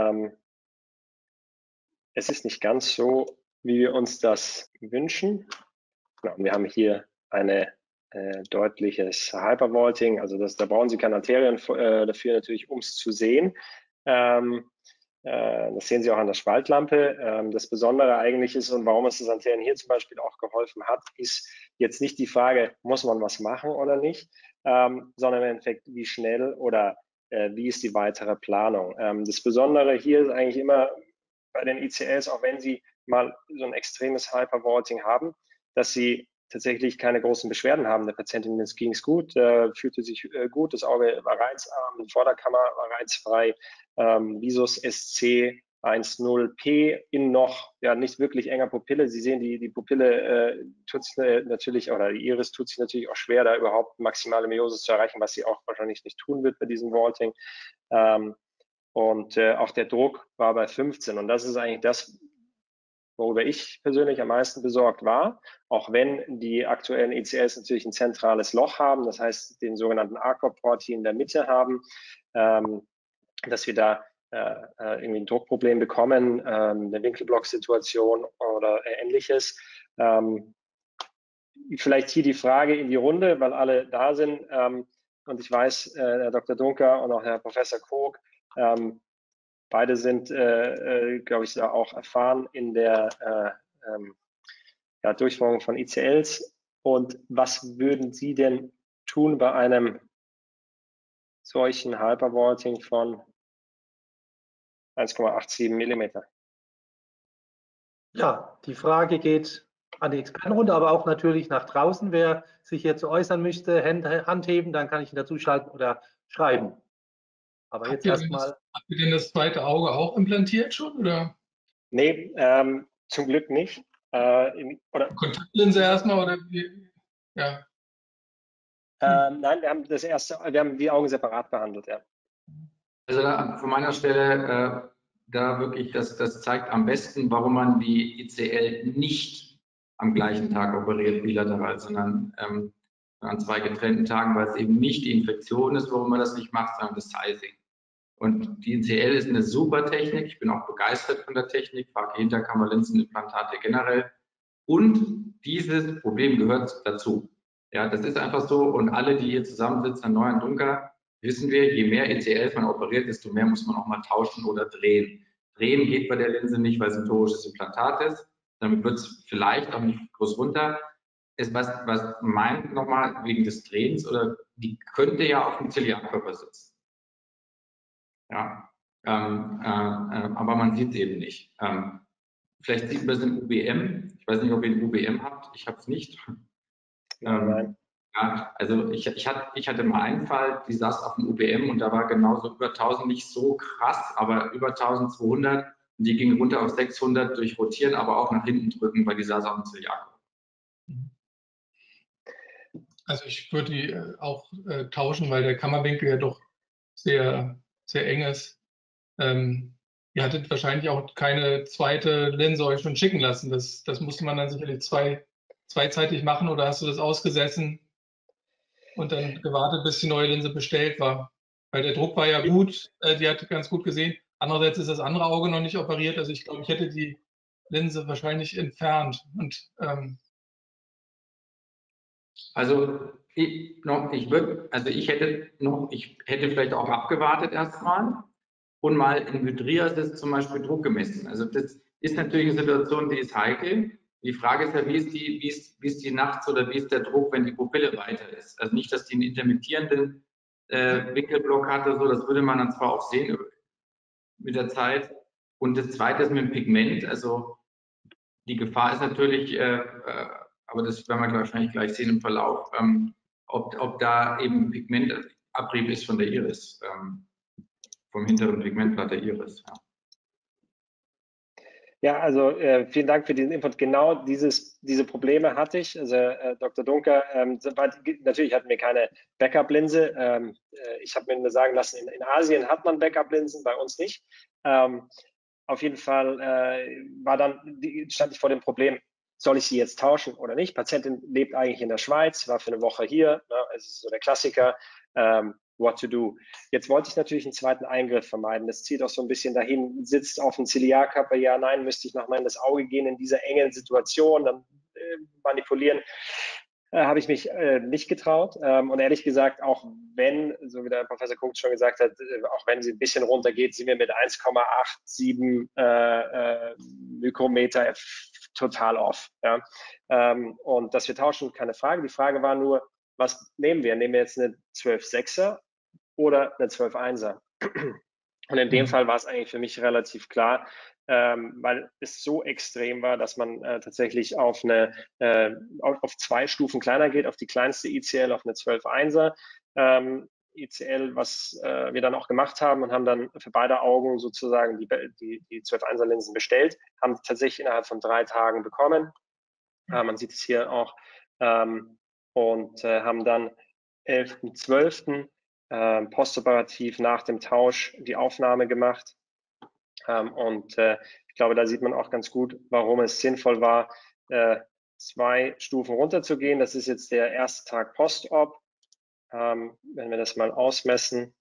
es ist nicht ganz so, wie wir uns das wünschen. Genau, wir haben hier eine deutliches Hypervolting, also da brauchen Sie keine Arterien dafür natürlich, um es zu sehen. Das sehen Sie auch an der Spaltlampe. Das Besondere eigentlich ist, und warum es das Arterien hier zum Beispiel auch geholfen hat, ist jetzt nicht die Frage, muss man was machen oder nicht, sondern im Endeffekt, wie schnell oder wie ist die weitere Planung. Das Besondere hier ist eigentlich immer bei den ICLs, auch wenn Sie mal so ein extremes Hypervolting haben, dass Sie tatsächlich keine großen Beschwerden haben. Der Patientin ging es gut, fühlte sich gut, das Auge war reizarm, die Vorderkammer war reizfrei, Visus SC 1,0P in noch nicht wirklich enger Pupille. Sie sehen, die Pupille tut sich natürlich, oder die Iris tut sich natürlich auch schwer, da überhaupt maximale Meiosis zu erreichen, was sie auch wahrscheinlich nicht tun wird bei diesem Vaulting. Und auch der Druck war bei 15 und das ist eigentlich das, worüber ich persönlich am meisten besorgt war, auch wenn die aktuellen ECLs natürlich ein zentrales Loch haben, das heißt den sogenannten Aquaport hier in der Mitte haben, dass wir da irgendwie ein Druckproblem bekommen, eine Winkelblock-Situation oder ähnliches. Vielleicht hier die Frage in die Runde, weil alle da sind und ich weiß, Herr Dr. Dunker und auch Herr Professor Koch, beide sind, glaube ich, auch erfahren in der Durchführung von ICLs. Und was würden Sie denn tun bei einem solchen Hypervolting von 1,87 Millimeter? Ja, die Frage geht an die Expertenrunde, aber auch natürlich nach draußen. Wer sich hierzu äußern möchte, Hand heben, dann kann ich ihn dazu schalten oder schreiben. Aber jetzt erstmal. Habt ihr denn das zweite Auge auch implantiert schon? Oder? Nee, zum Glück nicht. Oder Kontaktlinse erstmal oder wie? Ja. Nein, wir haben die Augen separat behandelt, ja. Also von meiner Stelle da wirklich, das zeigt am besten, warum man die ICL nicht am gleichen Tag operiert, bilateral, sondern an zwei getrennten Tagen, weil es eben nicht die Infektion ist, warum man das nicht macht, sondern das Sizing. Und die ICL ist eine super Technik. Ich bin auch begeistert von der Technik, frage Hinterkammerlinsenimplantate generell. Und dieses Problem gehört dazu. Ja, das ist einfach so. Und alle, die hier zusammensitzen, Neu und Dunker, wissen wir, je mehr ECLs man operiert, desto mehr muss man auch mal tauschen oder drehen. Drehen geht bei der Linse nicht, weil es ein torisches Implantat ist. Damit wird es vielleicht auch nicht groß runter. ist, was meint nochmal wegen des Drehens, oder die könnte ja auf dem Ziliarkörper sitzen. Ja, aber man sieht es eben nicht. Vielleicht sieht man es im UBM. Ich weiß nicht, ob ihr ein UBM habt. Ich habe es nicht. Nein. Ja, also ich hatte mal einen Fall, die saß auf dem UBM und da war genauso über 1000, nicht so krass, aber über 1200. Und die ging runter auf 600 durch Rotieren, aber auch nach hinten drücken, weil die saß auf dem Ziliarkörper. Also ich würde die auch tauschen, weil der Kammerwinkel ja doch sehr, sehr eng ist. Ihr hattet wahrscheinlich auch keine zweite Linse euch schon schicken lassen. Das musste man dann sicherlich zweizeitig machen, oder hast du das ausgesessen und dann gewartet, bis die neue Linse bestellt war? Weil der Druck war ja gut, die hat ganz gut gesehen. Andererseits ist das andere Auge noch nicht operiert. Also ich glaube, ich hätte die Linse wahrscheinlich entfernt. Und Also ich hätte vielleicht auch abgewartet erstmal und mal in Mydriasis zum Beispiel Druck gemessen. Also das ist natürlich eine Situation, die ist heikel. Die Frage ist ja, wie ist die nachts oder wie ist der Druck, wenn die Pupille weiter ist? Also nicht, dass die einen intermittierenden Winkelblock hat oder so, das würde man dann zwar auch sehen mit der Zeit. Und das Zweite ist mit dem Pigment, also die Gefahr ist natürlich, aber das werden wir wahrscheinlich gleich sehen im Verlauf, ob da eben Pigmentabrieb ist von der Iris, vom hinteren Pigmentblatt der Iris. Ja. Ja, also vielen Dank für diesen Input. Genau diese Probleme hatte ich. Also Dr. Dunker, natürlich hatten wir keine Backup-Linse. Ich habe mir sagen lassen, in Asien hat man Backup-Linsen, bei uns nicht. Auf jeden Fall stand ich vor dem Problem, soll ich sie jetzt tauschen oder nicht? Patientin lebt eigentlich in der Schweiz, war für eine Woche hier. Ne? Es ist so der Klassiker. What to do. Jetzt wollte ich natürlich einen zweiten Eingriff vermeiden. Das zielt auch so ein bisschen dahin, sitzt auf dem Ziliarkörper, ja, nein, müsste ich nochmal in das Auge gehen in dieser engen Situation, dann manipulieren. Habe ich mich nicht getraut. Und ehrlich gesagt, auch wenn, so wie der Professor Kunz schon gesagt hat, auch wenn sie ein bisschen runtergeht, sind wir mit 1,87 Mikrometer total off. Ja? Und dass wir tauschen, keine Frage. Die Frage war nur, was nehmen wir? Nehmen wir jetzt eine 12,6er oder eine 12,1er? Und in dem Fall war es eigentlich für mich relativ klar, weil es so extrem war, dass man tatsächlich auf zwei Stufen kleiner geht, auf die kleinste ICL, auf eine 12,1er ICL, was wir dann auch gemacht haben, und haben dann für beide Augen sozusagen die 12,1er Linsen bestellt, haben tatsächlich innerhalb von 3 Tagen bekommen. Man sieht es hier auch. Und haben dann 11.12. Postoperativ nach dem Tausch die Aufnahme gemacht. Ich glaube, da sieht man auch ganz gut, warum es sinnvoll war, 2 Stufen runterzugehen. Das ist jetzt der erste Tag Post-Op. Wenn wir das mal ausmessen,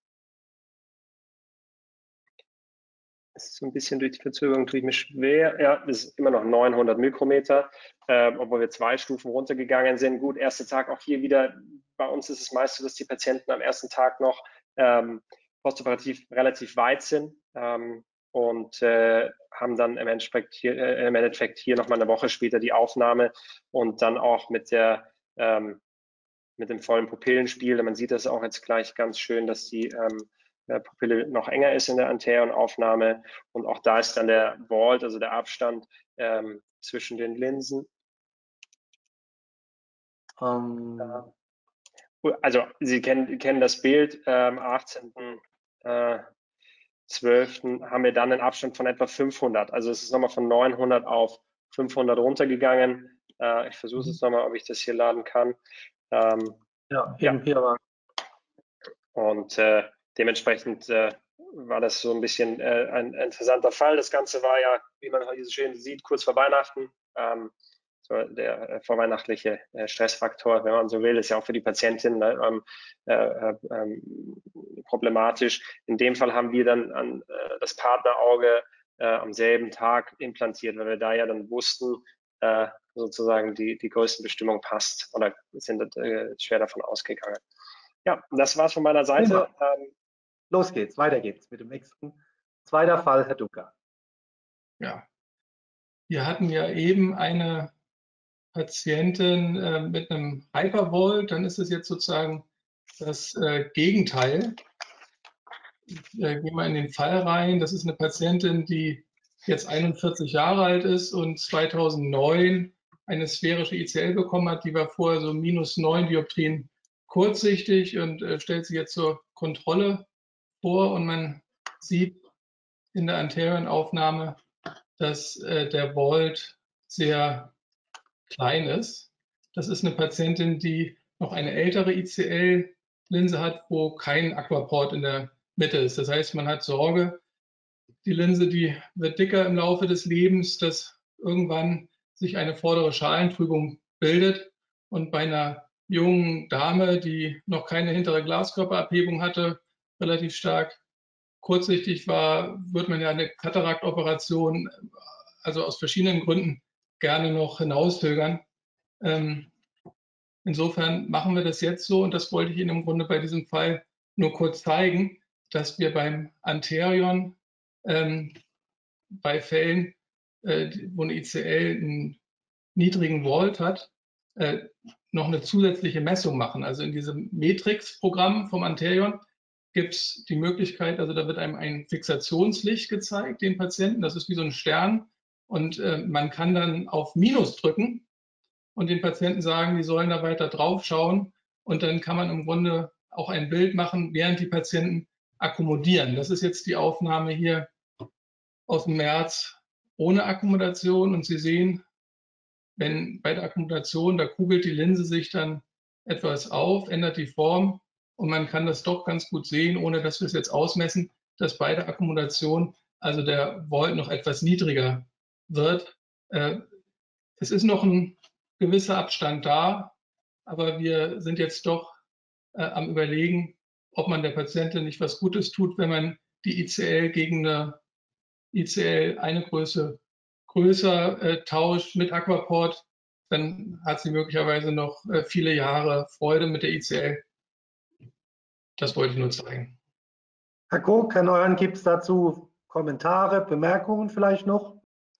ist so ein bisschen durch die Verzögerung, tue ich mir schwer. Ja, das ist immer noch 900 Mikrometer, obwohl wir 2 Stufen runtergegangen sind. Gut, erster Tag auch hier wieder. Bei uns ist es meist so, dass die Patienten am ersten Tag noch postoperativ relativ weit sind und haben dann im Endeffekt hier nochmal eine Woche später die Aufnahme und dann auch mit dem vollen Pupillenspiel. Man sieht das auch jetzt gleich ganz schön, dass die Pupille noch enger ist in der anterior Aufnahme, und auch da ist dann der Vault, also der Abstand zwischen den Linsen. Also Sie kennen das Bild, am 18.12. haben wir dann einen Abstand von etwa 500. Also es ist nochmal von 900 auf 500 runtergegangen. Ich versuche es nochmal, ob ich das hier laden kann. Ja, hier war. Und dementsprechend war das so ein bisschen ein interessanter Fall. Das Ganze war ja, wie man heute so schön sieht, kurz vor Weihnachten. So der vorweihnachtliche Stressfaktor, wenn man so will, ist ja auch für die Patientin problematisch. In dem Fall haben wir dann an das Partnerauge am selben Tag implantiert, weil wir da ja dann wussten, sozusagen die Größenbestimmung passt, oder sind schwer davon ausgegangen. Ja, das war's von meiner Seite. Los geht's, weiter geht's mit dem nächsten. Zweiter Fall, Herr Dunker. Ja, wir hatten ja eben eine Patienten mit einem Hypervolt, dann ist es jetzt sozusagen das Gegenteil. Gehen wir in den Fall rein. Das ist eine Patientin, die jetzt 41 Jahre alt ist und 2009 eine sphärische ICL bekommen hat. Die war vorher so -9 Dioptrien kurzsichtig und stellt sich jetzt zur Kontrolle vor. Und man sieht in der anterioren Aufnahme, dass der Volt sehr klein ist. Das ist eine Patientin, die noch eine ältere ICL-Linse hat, wo kein Aquaport in der Mitte ist. Das heißt, man hat Sorge, die Linse, die wird dicker im Laufe des Lebens, dass irgendwann sich eine vordere Schalentrübung bildet. Und bei einer jungen Dame, die noch keine hintere Glaskörperabhebung hatte, relativ stark kurzsichtig war, wird man ja eine Kataraktoperation, also aus verschiedenen Gründen, gerne noch hinauszögern. Insofern machen wir das jetzt so, und das wollte ich Ihnen im Grunde bei diesem Fall nur kurz zeigen, dass wir beim Anterion bei Fällen, wo eine ICL einen niedrigen Volt hat, noch eine zusätzliche Messung machen. Also in diesem Matrix-Programm vom Anterion gibt es die Möglichkeit, also da wird einem ein Fixationslicht gezeigt, den Patienten, das ist wie so ein Stern, und man kann dann auf Minus drücken und den Patienten sagen, die sollen da weiter drauf schauen, und dann kann man im Grunde auch ein Bild machen, während die Patienten akkommodieren. Das ist jetzt die Aufnahme hier aus dem März ohne Akkommodation, und Sie sehen, wenn bei der Akkommodation, da kugelt die Linse sich dann etwas auf, ändert die Form, und man kann das doch ganz gut sehen, ohne dass wir es jetzt ausmessen, dass bei der Akkommodation also der Volt noch etwas niedriger wird. Es ist noch ein gewisser Abstand da, aber wir sind jetzt doch am Überlegen, ob man der Patientin nicht was Gutes tut, wenn man die ICL gegen eine ICL eine Größe größer tauscht mit Aquaport, dann hat sie möglicherweise noch viele Jahre Freude mit der ICL. Das wollte ich nur zeigen. Herr Koch, Herr Neuhan, gibt es dazu Kommentare, Bemerkungen vielleicht noch?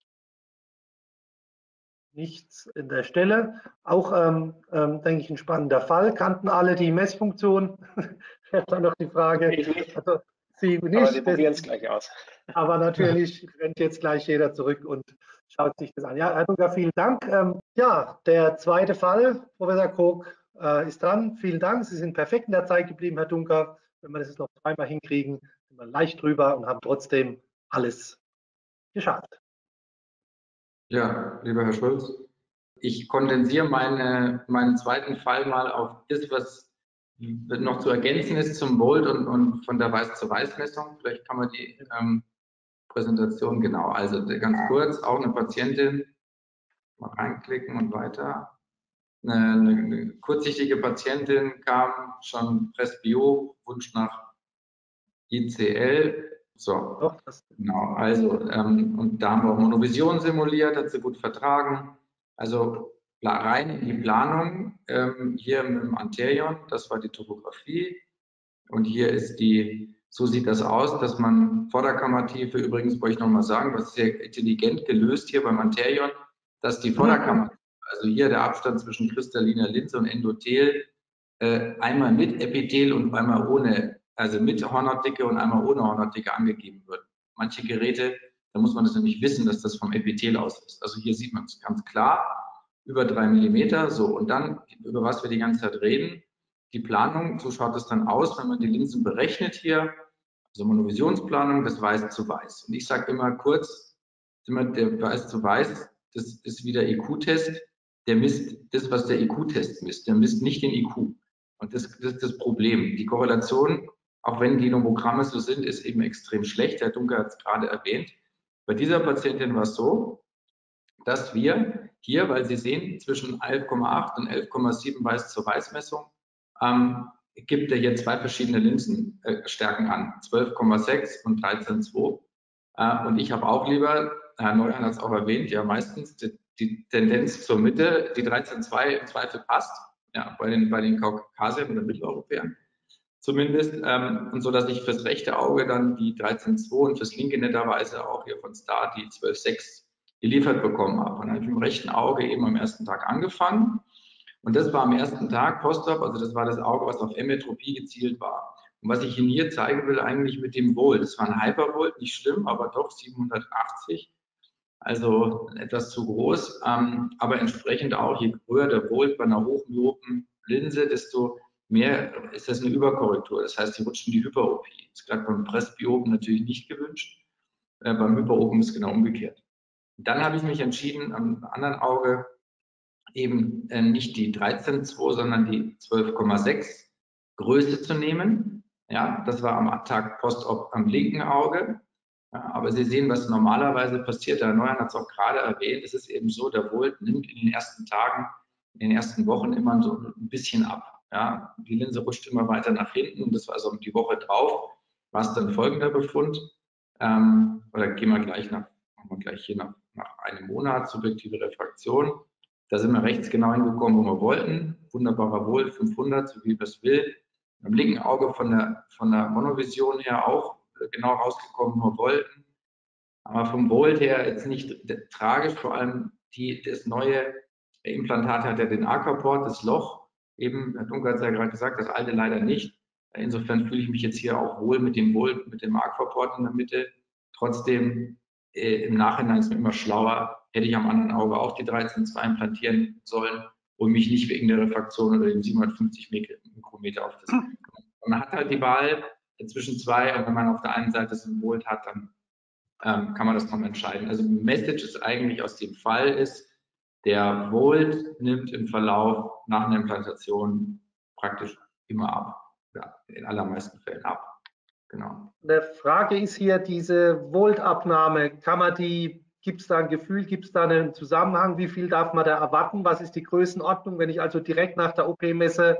Nichts in der Stelle. Auch, denke ich, ein spannender Fall. Kannten alle die Messfunktion? Wäre dann noch die Frage. Ich nicht. Also, Sie nicht. Aber wir probieren es gleich aus. Aber natürlich rennt jetzt gleich jeder zurück und schaut sich das an. Ja, Herr Dunker, vielen Dank. Ja, der zweite Fall, Professor Koch, ist dran. Vielen Dank. Sie sind perfekt in der Zeit geblieben, Herr Dunker. Wenn wir das jetzt noch zweimal hinkriegen, sind wir leicht drüber und haben trotzdem alles geschafft. Ja, lieber Herr Schulz, ich kondensiere meinen zweiten Fall mal auf das, was noch zu ergänzen ist zum Volt und von der Weiß-zu-Weiß-Messung. Vielleicht kann man die Präsentation, genau, also ganz kurz, auch eine Patientin, mal reinklicken und weiter. Eine kurzsichtige Patientin kam schon Presbio, Wunsch nach ICL. So, Doch, genau, also und da haben wir auch Monovision simuliert, hat sie gut vertragen. Also rein in die Planung, hier mit dem Anterion, das war die Topografie, und hier ist die, so sieht das aus, dass man Vorderkammertiefe, übrigens wollte ich nochmal sagen, was sehr intelligent gelöst hier beim Anterion, dass die Vorderkammer, also hier der Abstand zwischen kristalliner Linse und Endothel, einmal mit Epithel und einmal ohne, also mit Hornhautdicke und einmal ohne Hornhautdicke angegeben wird. Manche Geräte, da muss man das nämlich wissen, dass das vom Epithel aus ist. Also hier sieht man es ganz klar, über 3 mm, so, und dann, über was wir die ganze Zeit reden, die Planung, so schaut es dann aus, wenn man die Linsen berechnet hier, also Monovisionsplanung, das Weiß zu Weiß. Und ich sage immer kurz, der Weiß zu Weiß, das ist wie der IQ-Test, der misst das, was der IQ-Test misst, der misst nicht den IQ. Und das ist das Problem. Die Korrelation, auch wenn die Nomogramme so sind, ist eben extrem schlecht. Herr Dunker hat es gerade erwähnt. Bei dieser Patientin war es so, dass wir hier, weil Sie sehen, zwischen 11,8 und 11,7 Weiß-zu-Weiß-Messung, gibt er hier zwei verschiedene Linsenstärken an, 12,6 und 13,2. Und ich habe auch lieber, Herr Neuhan hat es auch erwähnt, ja meistens die Tendenz zur Mitte, die 13,2 im Zweifel passt, ja, bei den Kaukasiern oder Mitteleuropäern zumindest, und so, dass ich fürs rechte Auge dann die 13,2 und fürs linke netterweise auch hier von Star die 12,6 geliefert bekommen habe. Und dann habe ich im rechten Auge eben am ersten Tag angefangen. Und das war am ersten Tag Postop, also das war das Auge, was auf Emmetropie gezielt war. Und was ich Ihnen hier zeigen will, eigentlich mit dem Volt, das war ein Hypervolt, nicht schlimm, aber doch 780, also etwas zu groß, aber entsprechend auch, je größer der Volt bei einer hochmyopen Linse, desto mehr ist das eine Überkorrektur. Das heißt, die rutschen die Hyperopie. Das ist gerade beim Presbyopen natürlich nicht gewünscht. Beim Hyperopen ist es genau umgekehrt. Dann habe ich mich entschieden, am anderen Auge eben nicht die 13,2, sondern die 12,6 Größe zu nehmen. Ja, das war am Tag Postop am linken Auge. Ja, aber Sie sehen, was normalerweise passiert. Der Neuhan hat es auch gerade erwähnt. Es ist eben so, der Volt nimmt in den ersten Tagen, in den ersten Wochen immer so ein bisschen ab. Ja, die Linse rutscht immer weiter nach hinten. Und das war also die Woche drauf. War es dann folgender Befund? Oder gehen wir gleich machen wir gleich hier nach einem Monat subjektive Refraktion. Da sind wir rechts genau hingekommen, wo wir wollten. Wunderbarer Volt, 500, so wie wir es will. Am linken Auge von der Monovision her auch genau rausgekommen, wo wir wollten. Aber vom Volt her jetzt nicht tragisch, vor allem das neue Implantat hat ja den Aquaport, das Loch. Eben, Herr Dunker hat es ja gerade gesagt, das alte leider nicht. Insofern fühle ich mich jetzt hier auch wohl mit dem Volt, mit dem Aquaport in der Mitte. Trotzdem, im Nachhinein ist mir immer schlauer, hätte ich am anderen Auge auch die 13,2 implantieren sollen und mich nicht wegen der Refraktion oder dem 750 Mikrometer auf das. Und man hat halt die Wahl zwischen zwei, und wenn man auf der einen Seite so ein Volt hat, dann kann man das noch entscheiden. Also Message ist eigentlich aus dem Fall ist, der Volt nimmt im Verlauf nach einer Implantation praktisch immer ab. Ja, in den allermeisten Fällen ab. Genau. Eine Frage ist hier diese Voltabnahme. Gibt es da ein Gefühl, gibt es da einen Zusammenhang? Wie viel darf man da erwarten? Was ist die Größenordnung? Wenn ich also direkt nach der OP messe,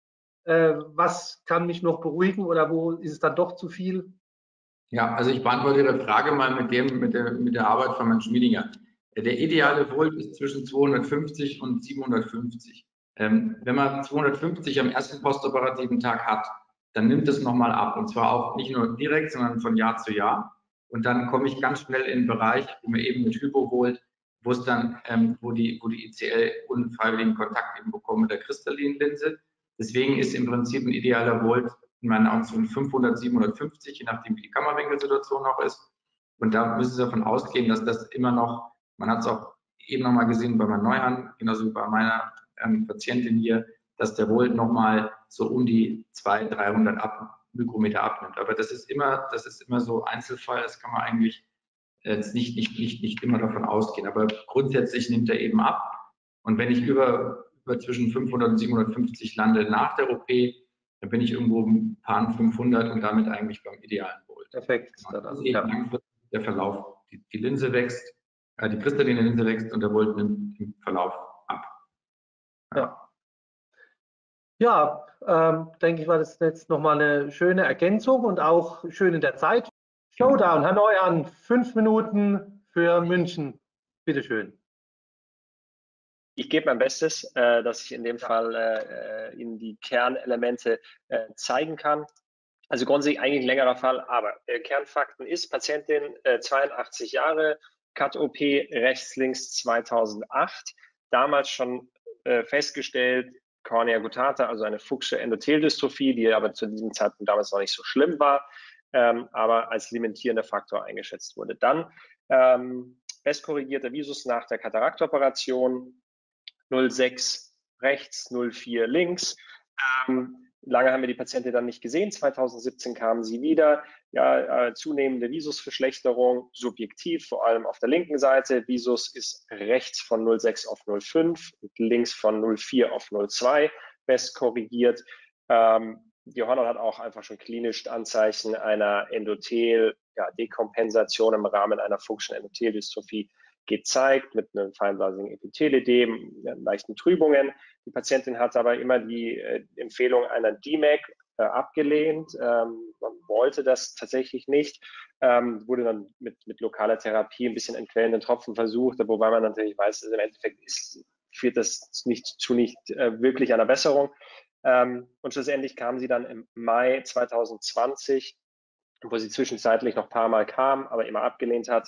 was kann mich noch beruhigen oder wo ist es dann doch zu viel? Ja, also ich beantworte Ihre Frage mal mit der Arbeit von Herrn Schmiedinger. Der ideale Volt ist zwischen 250 und 750. Wenn man 250 am ersten postoperativen Tag hat, dann nimmt es nochmal ab. Und zwar auch nicht nur direkt, sondern von Jahr zu Jahr. Und dann komme ich ganz schnell in den Bereich, wo mir eben mit Hypovolt, wo es dann, wo die ICL unfreiwilligen Kontakt eben bekommen mit der kristallinen Linse. Deswegen ist im Prinzip ein idealer Volt in meinen Augen zwischen 500, 750, je nachdem wie die Kammerwinkelsituation noch ist. Und da müssen Sie davon ausgehen, dass das immer noch, man hat es auch eben noch mal gesehen bei meinem Neuhan, genauso wie bei meiner Patientin hier, dass der Volt nochmal so um die 200, 300 Mikrometer abnimmt. Aber das ist immer so Einzelfall, das kann man eigentlich jetzt nicht immer davon ausgehen. Aber grundsätzlich nimmt er eben ab. Und wenn ich über zwischen 500 und 750 lande nach der OP, dann bin ich irgendwo ein paar 500 und damit eigentlich beim idealen Volt. Perfekt. Das ist eben langfristig der Verlauf. Die Linse wächst, die kristalline Linse wächst und der Volt nimmt im Verlauf ab. Ja, denke ich, war das jetzt nochmal eine schöne Ergänzung und auch schön in der Zeit. Showdown, Herr Neuhan, 5 Minuten für München. Bitte schön. Ich gebe mein Bestes, dass ich in dem Fall Ihnen die Kernelemente zeigen kann. Also grundsätzlich eigentlich ein längerer Fall, aber Kernfakten ist, Patientin 82 Jahre, CAT-OP rechts, links 2008, damals schon festgestellt, Cornea guttata, also eine Fuchsche Endotheldystrophie, die aber zu diesem Zeitpunkt damals noch nicht so schlimm war, aber als limitierender Faktor eingeschätzt wurde. Dann bestkorrigierter Visus nach der Kataraktoperation, 0,6 rechts, 0,4 links. Lange haben wir die Patientin dann nicht gesehen. 2017 kam sie wieder. Ja, zunehmende Visusverschlechterung, subjektiv, vor allem auf der linken Seite. Visus ist rechts von 0,6 auf 0,5 und links von 0,4 auf 0,2 bestkorrigiert. Johanna hat auch einfach schon klinisch Anzeichen einer Endothel-Dekompensation im Rahmen einer Fuchschen Endotheldystrophie gezeigt, mit einem feinblasigen Epithelödem, leichten Trübungen. Die Patientin hat aber immer die Empfehlung einer DMAC abgelehnt. Man wollte das tatsächlich nicht. Wurde dann mit lokaler Therapie ein bisschen entquellenden Tropfen versucht, wobei man natürlich weiß, dass im Endeffekt führt das nicht wirklich einer Besserung. Und schlussendlich kam sie dann im Mai 2020, wo sie zwischenzeitlich noch ein paar Mal kam, aber immer abgelehnt hatte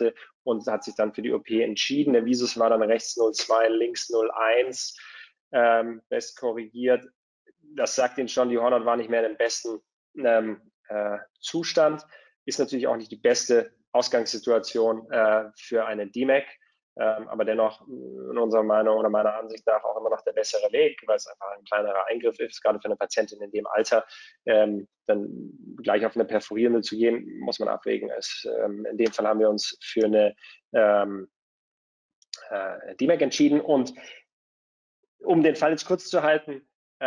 und hat sich dann für die OP entschieden. Der Visus war dann rechts 0,2, links 0,1, best korrigiert. Das sagt Ihnen schon, die Hornet war nicht mehr in dem besten Zustand. Ist natürlich auch nicht die beste Ausgangssituation für eine DMAC, aber dennoch in unserer Meinung oder meiner Ansicht nach auch immer noch der bessere Weg, weil es einfach ein kleinerer Eingriff ist, gerade für eine Patientin in dem Alter. Dann gleich auf eine perforierende zu gehen, muss man abwägen. In dem Fall haben wir uns für eine DMAC entschieden. Und um den Fall jetzt kurz zu halten,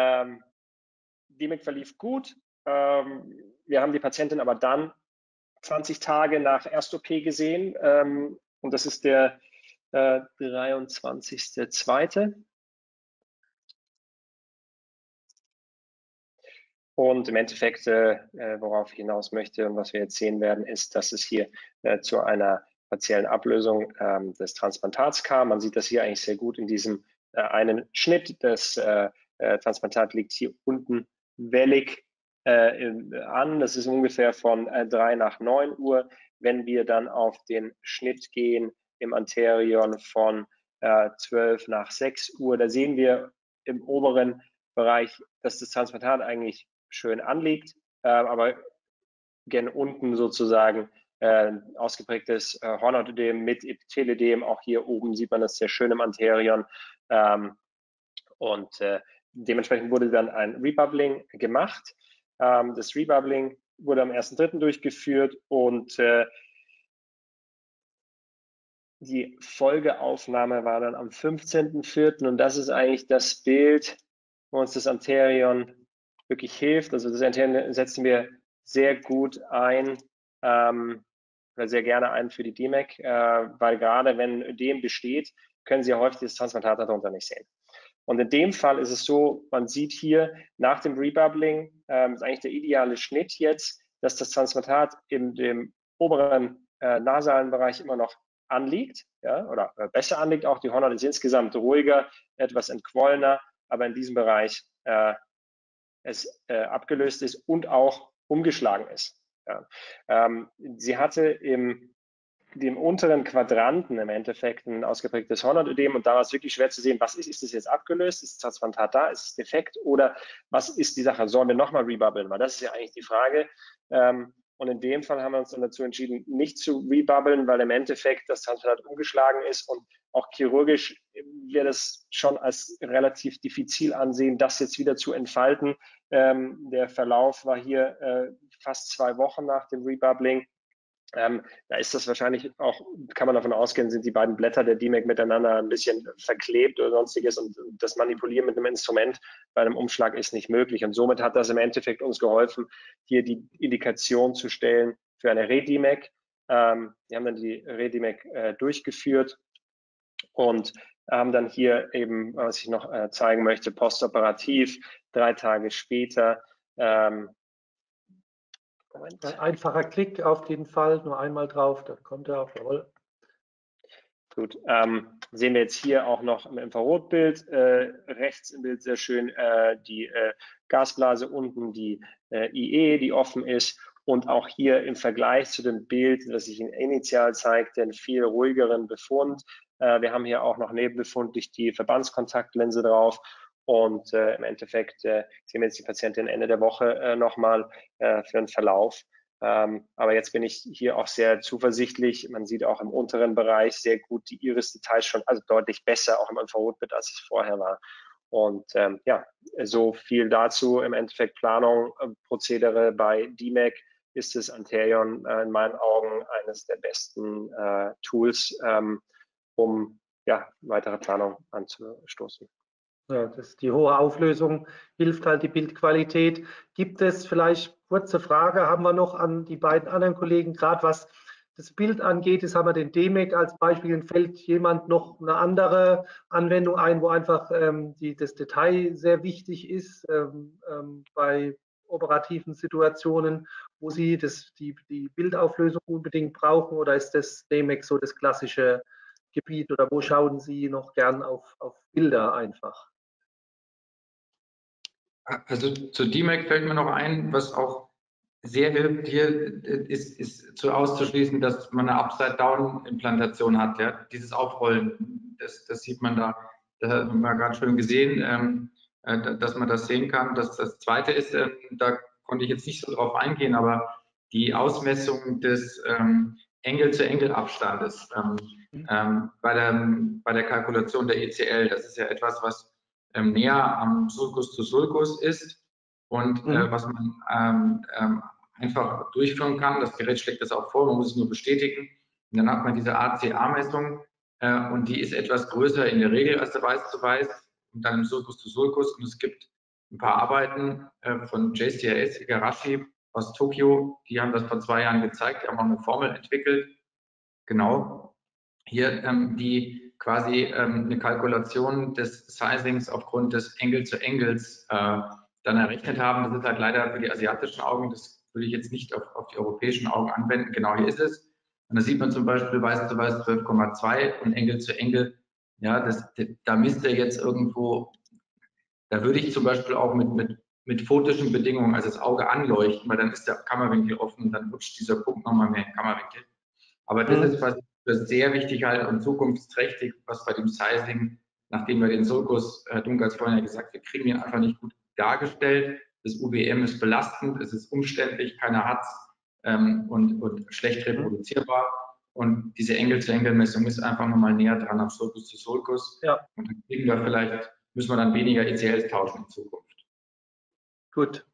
DMAC verlief gut. Wir haben die Patientin aber dann 20 Tage nach Erst-OP gesehen, und das ist der 23.02. Und im Endeffekt, worauf ich hinaus möchte und was wir jetzt sehen werden, ist, dass es hier zu einer partiellen Ablösung des Transplantats kam. Man sieht das hier eigentlich sehr gut in diesem einen Schnitt. Das Transplantat liegt hier unten wellig an. Das ist ungefähr von 3 nach 9 Uhr. Wenn wir dann auf den Schnitt gehen im Anterion von 12 nach 6 Uhr, da sehen wir im oberen Bereich, dass das Transplantat eigentlich schön anliegt, aber gen unten sozusagen ausgeprägtes Hornhautödem mit Epithelödem. Auch hier oben sieht man das sehr schön im Anterion. Dementsprechend wurde dann ein Rebubbling gemacht. Das Rebubbling wurde am 1.3. durchgeführt und die Folgeaufnahme war dann am 15.4. und das ist eigentlich das Bild, wo uns das Anterion wirklich hilft. Also das Anterion setzen wir sehr gut ein, oder sehr gerne ein für die DMAC, weil gerade wenn Ödem besteht, können Sie häufig das Transplantat darunter nicht sehen. Und in dem Fall ist es so, man sieht hier nach dem Rebubbling, ist eigentlich der ideale Schnitt jetzt, dass das Transplantat in dem oberen nasalen Bereich immer noch anliegt, ja, oder besser anliegt. Auch die Hornhaut ist insgesamt ruhiger, etwas entquollener, aber in diesem Bereich es abgelöst ist und auch umgeschlagen ist. Ja. Sie hatte im dem unteren Quadranten im Endeffekt ein ausgeprägtes Hornhautödem und da war es wirklich schwer zu sehen, was ist das jetzt abgelöst, ist das Transplantat da, ist es defekt oder was ist die Sache, sollen wir nochmal rebubbeln, weil das ist ja eigentlich die Frage. Und in dem Fall haben wir uns dann dazu entschieden, nicht zu rebubbeln, weil im Endeffekt das Transplantat umgeschlagen ist und auch chirurgisch wir das schon als relativ diffizil ansehen, das jetzt wieder zu entfalten. Der Verlauf war hier fast 2 Wochen nach dem Rebubbling. Da ist das wahrscheinlich auch, kann man davon ausgehen, sind die beiden Blätter der DMAC miteinander ein bisschen verklebt oder sonstiges und das Manipulieren mit einem Instrument bei einem Umschlag ist nicht möglich. Und somit hat das im Endeffekt uns geholfen, hier die Indikation zu stellen für eine Re-DMAC. Wir haben dann die Re-DMAC durchgeführt und haben dann hier eben, was ich noch zeigen möchte, postoperativ, 3 Tage später, Moment. Ein einfacher Klick auf den Fall, nur einmal drauf, dann kommt er auch, jawohl. Gut, sehen wir jetzt hier auch noch im Infrarotbild, rechts im Bild sehr schön die Gasblase, unten die IE, die offen ist und auch hier im Vergleich zu dem Bild, das ich Ihnen initial zeigte, einen viel ruhigeren Befund. Wir haben hier auch noch Nebenbefund durch die Verbandskontaktlinse drauf. Und im Endeffekt sehen wir jetzt die Patientin Ende der Woche nochmal für einen Verlauf. Aber jetzt bin ich hier auch sehr zuversichtlich. Man sieht auch im unteren Bereich sehr gut die Iris-Details schon, also deutlich besser auch im Infrarotbild, als es vorher war. Und ja, so viel dazu. Im Endeffekt Planung, Prozedere bei DMAC ist das Anterion in meinen Augen eines der besten Tools, um ja, weitere Planung anzustoßen. Ja, die hohe Auflösung hilft halt die Bildqualität. Gibt es vielleicht, kurze Frage, haben wir noch an die beiden anderen Kollegen, gerade was das Bild angeht, jetzt haben wir den DMAC als Beispiel, fällt jemand noch eine andere Anwendung ein, wo einfach das Detail sehr wichtig ist bei operativen Situationen, wo Sie die Bildauflösung unbedingt brauchen, oder ist das DMAC so das klassische Gebiet, oder wo schauen Sie noch gern auf Bilder einfach? Also zu DMAC fällt mir noch ein, was auch sehr hilft hier, ist auszuschließen, dass man eine Upside-Down-Implantation hat. Ja? Dieses Aufrollen, das sieht man da. Das hat man gerade schön gesehen, dass man das sehen kann. Das Zweite ist, da konnte ich jetzt nicht so drauf eingehen, aber die Ausmessung des Engel-zu-Engel-Abstandes bei der Kalkulation der ECL, das ist ja etwas, was näher am Sulcus zu Sulcus ist und was man einfach durchführen kann. Das Gerät schlägt das auch vor, man muss es nur bestätigen. Und dann hat man diese ACA-Messung und die ist etwas größer in der Regel als der Weiß zu Weiß und dann im Sulcus zu Sulcus. Und es gibt ein paar Arbeiten von JCRS Igarashi aus Tokio, die haben das vor 2 Jahren gezeigt, die haben auch eine Formel entwickelt. Genau. Hier die quasi eine Kalkulation des Sizings aufgrund des Engel-zu-Engels dann errechnet haben. Das ist halt leider für die asiatischen Augen, das würde ich jetzt nicht auf die europäischen Augen anwenden. Genau hier ist es. Und da sieht man zum Beispiel Weiß zu Weiß 12,2 und Engel zu Engel. Ja, da misst er jetzt irgendwo, da würde ich zum Beispiel auch mit photischen Bedingungen, also das Auge anleuchten, weil dann ist der Kammerwinkel offen und dann rutscht dieser Punkt nochmal mehr in den Kammerwinkel. Aber das ist, was ich für sehr wichtig halte und zukunftsträchtig, was bei dem Sizing, nachdem wir den Sulcus, Herr Dunker hat es vorhin ja gesagt, wir kriegen ihn einfach nicht gut dargestellt. Das UWM ist belastend, es ist umständlich, keiner hat es und schlecht reproduzierbar. Und diese Engel-zu-Engel-Messung ist einfach nochmal näher dran am Sulcus zu Sulcus. Ja. Und dann kriegen wir vielleicht, müssen wir dann weniger ECLs tauschen in Zukunft. Gut.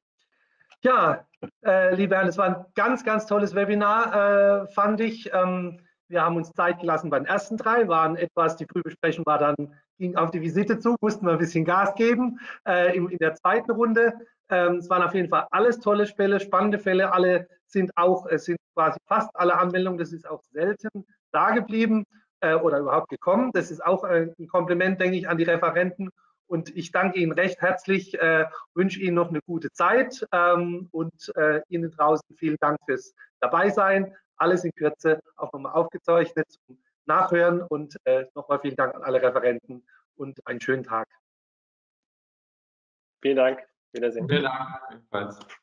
Ja, lieber Herr, es war ein ganz, ganz tolles Webinar, fand ich. Wir haben uns Zeit gelassen bei den ersten 3, waren etwas, die Frühbesprechung war dann, ging auf die Visite zu, mussten wir ein bisschen Gas geben in der zweiten Runde. Es waren auf jeden Fall alles tolle Fälle, spannende Fälle, sind quasi fast alle Anmeldungen, das ist auch selten da geblieben oder überhaupt gekommen. Das ist auch ein Kompliment, denke ich, an die Referenten. Und ich danke Ihnen recht herzlich, wünsche Ihnen noch eine gute Zeit und Ihnen draußen vielen Dank fürs Dabeisein. Alles in Kürze auch nochmal aufgezeichnet zum Nachhören und nochmal vielen Dank an alle Referenten und einen schönen Tag. Vielen Dank. Wiedersehen. Vielen Dank.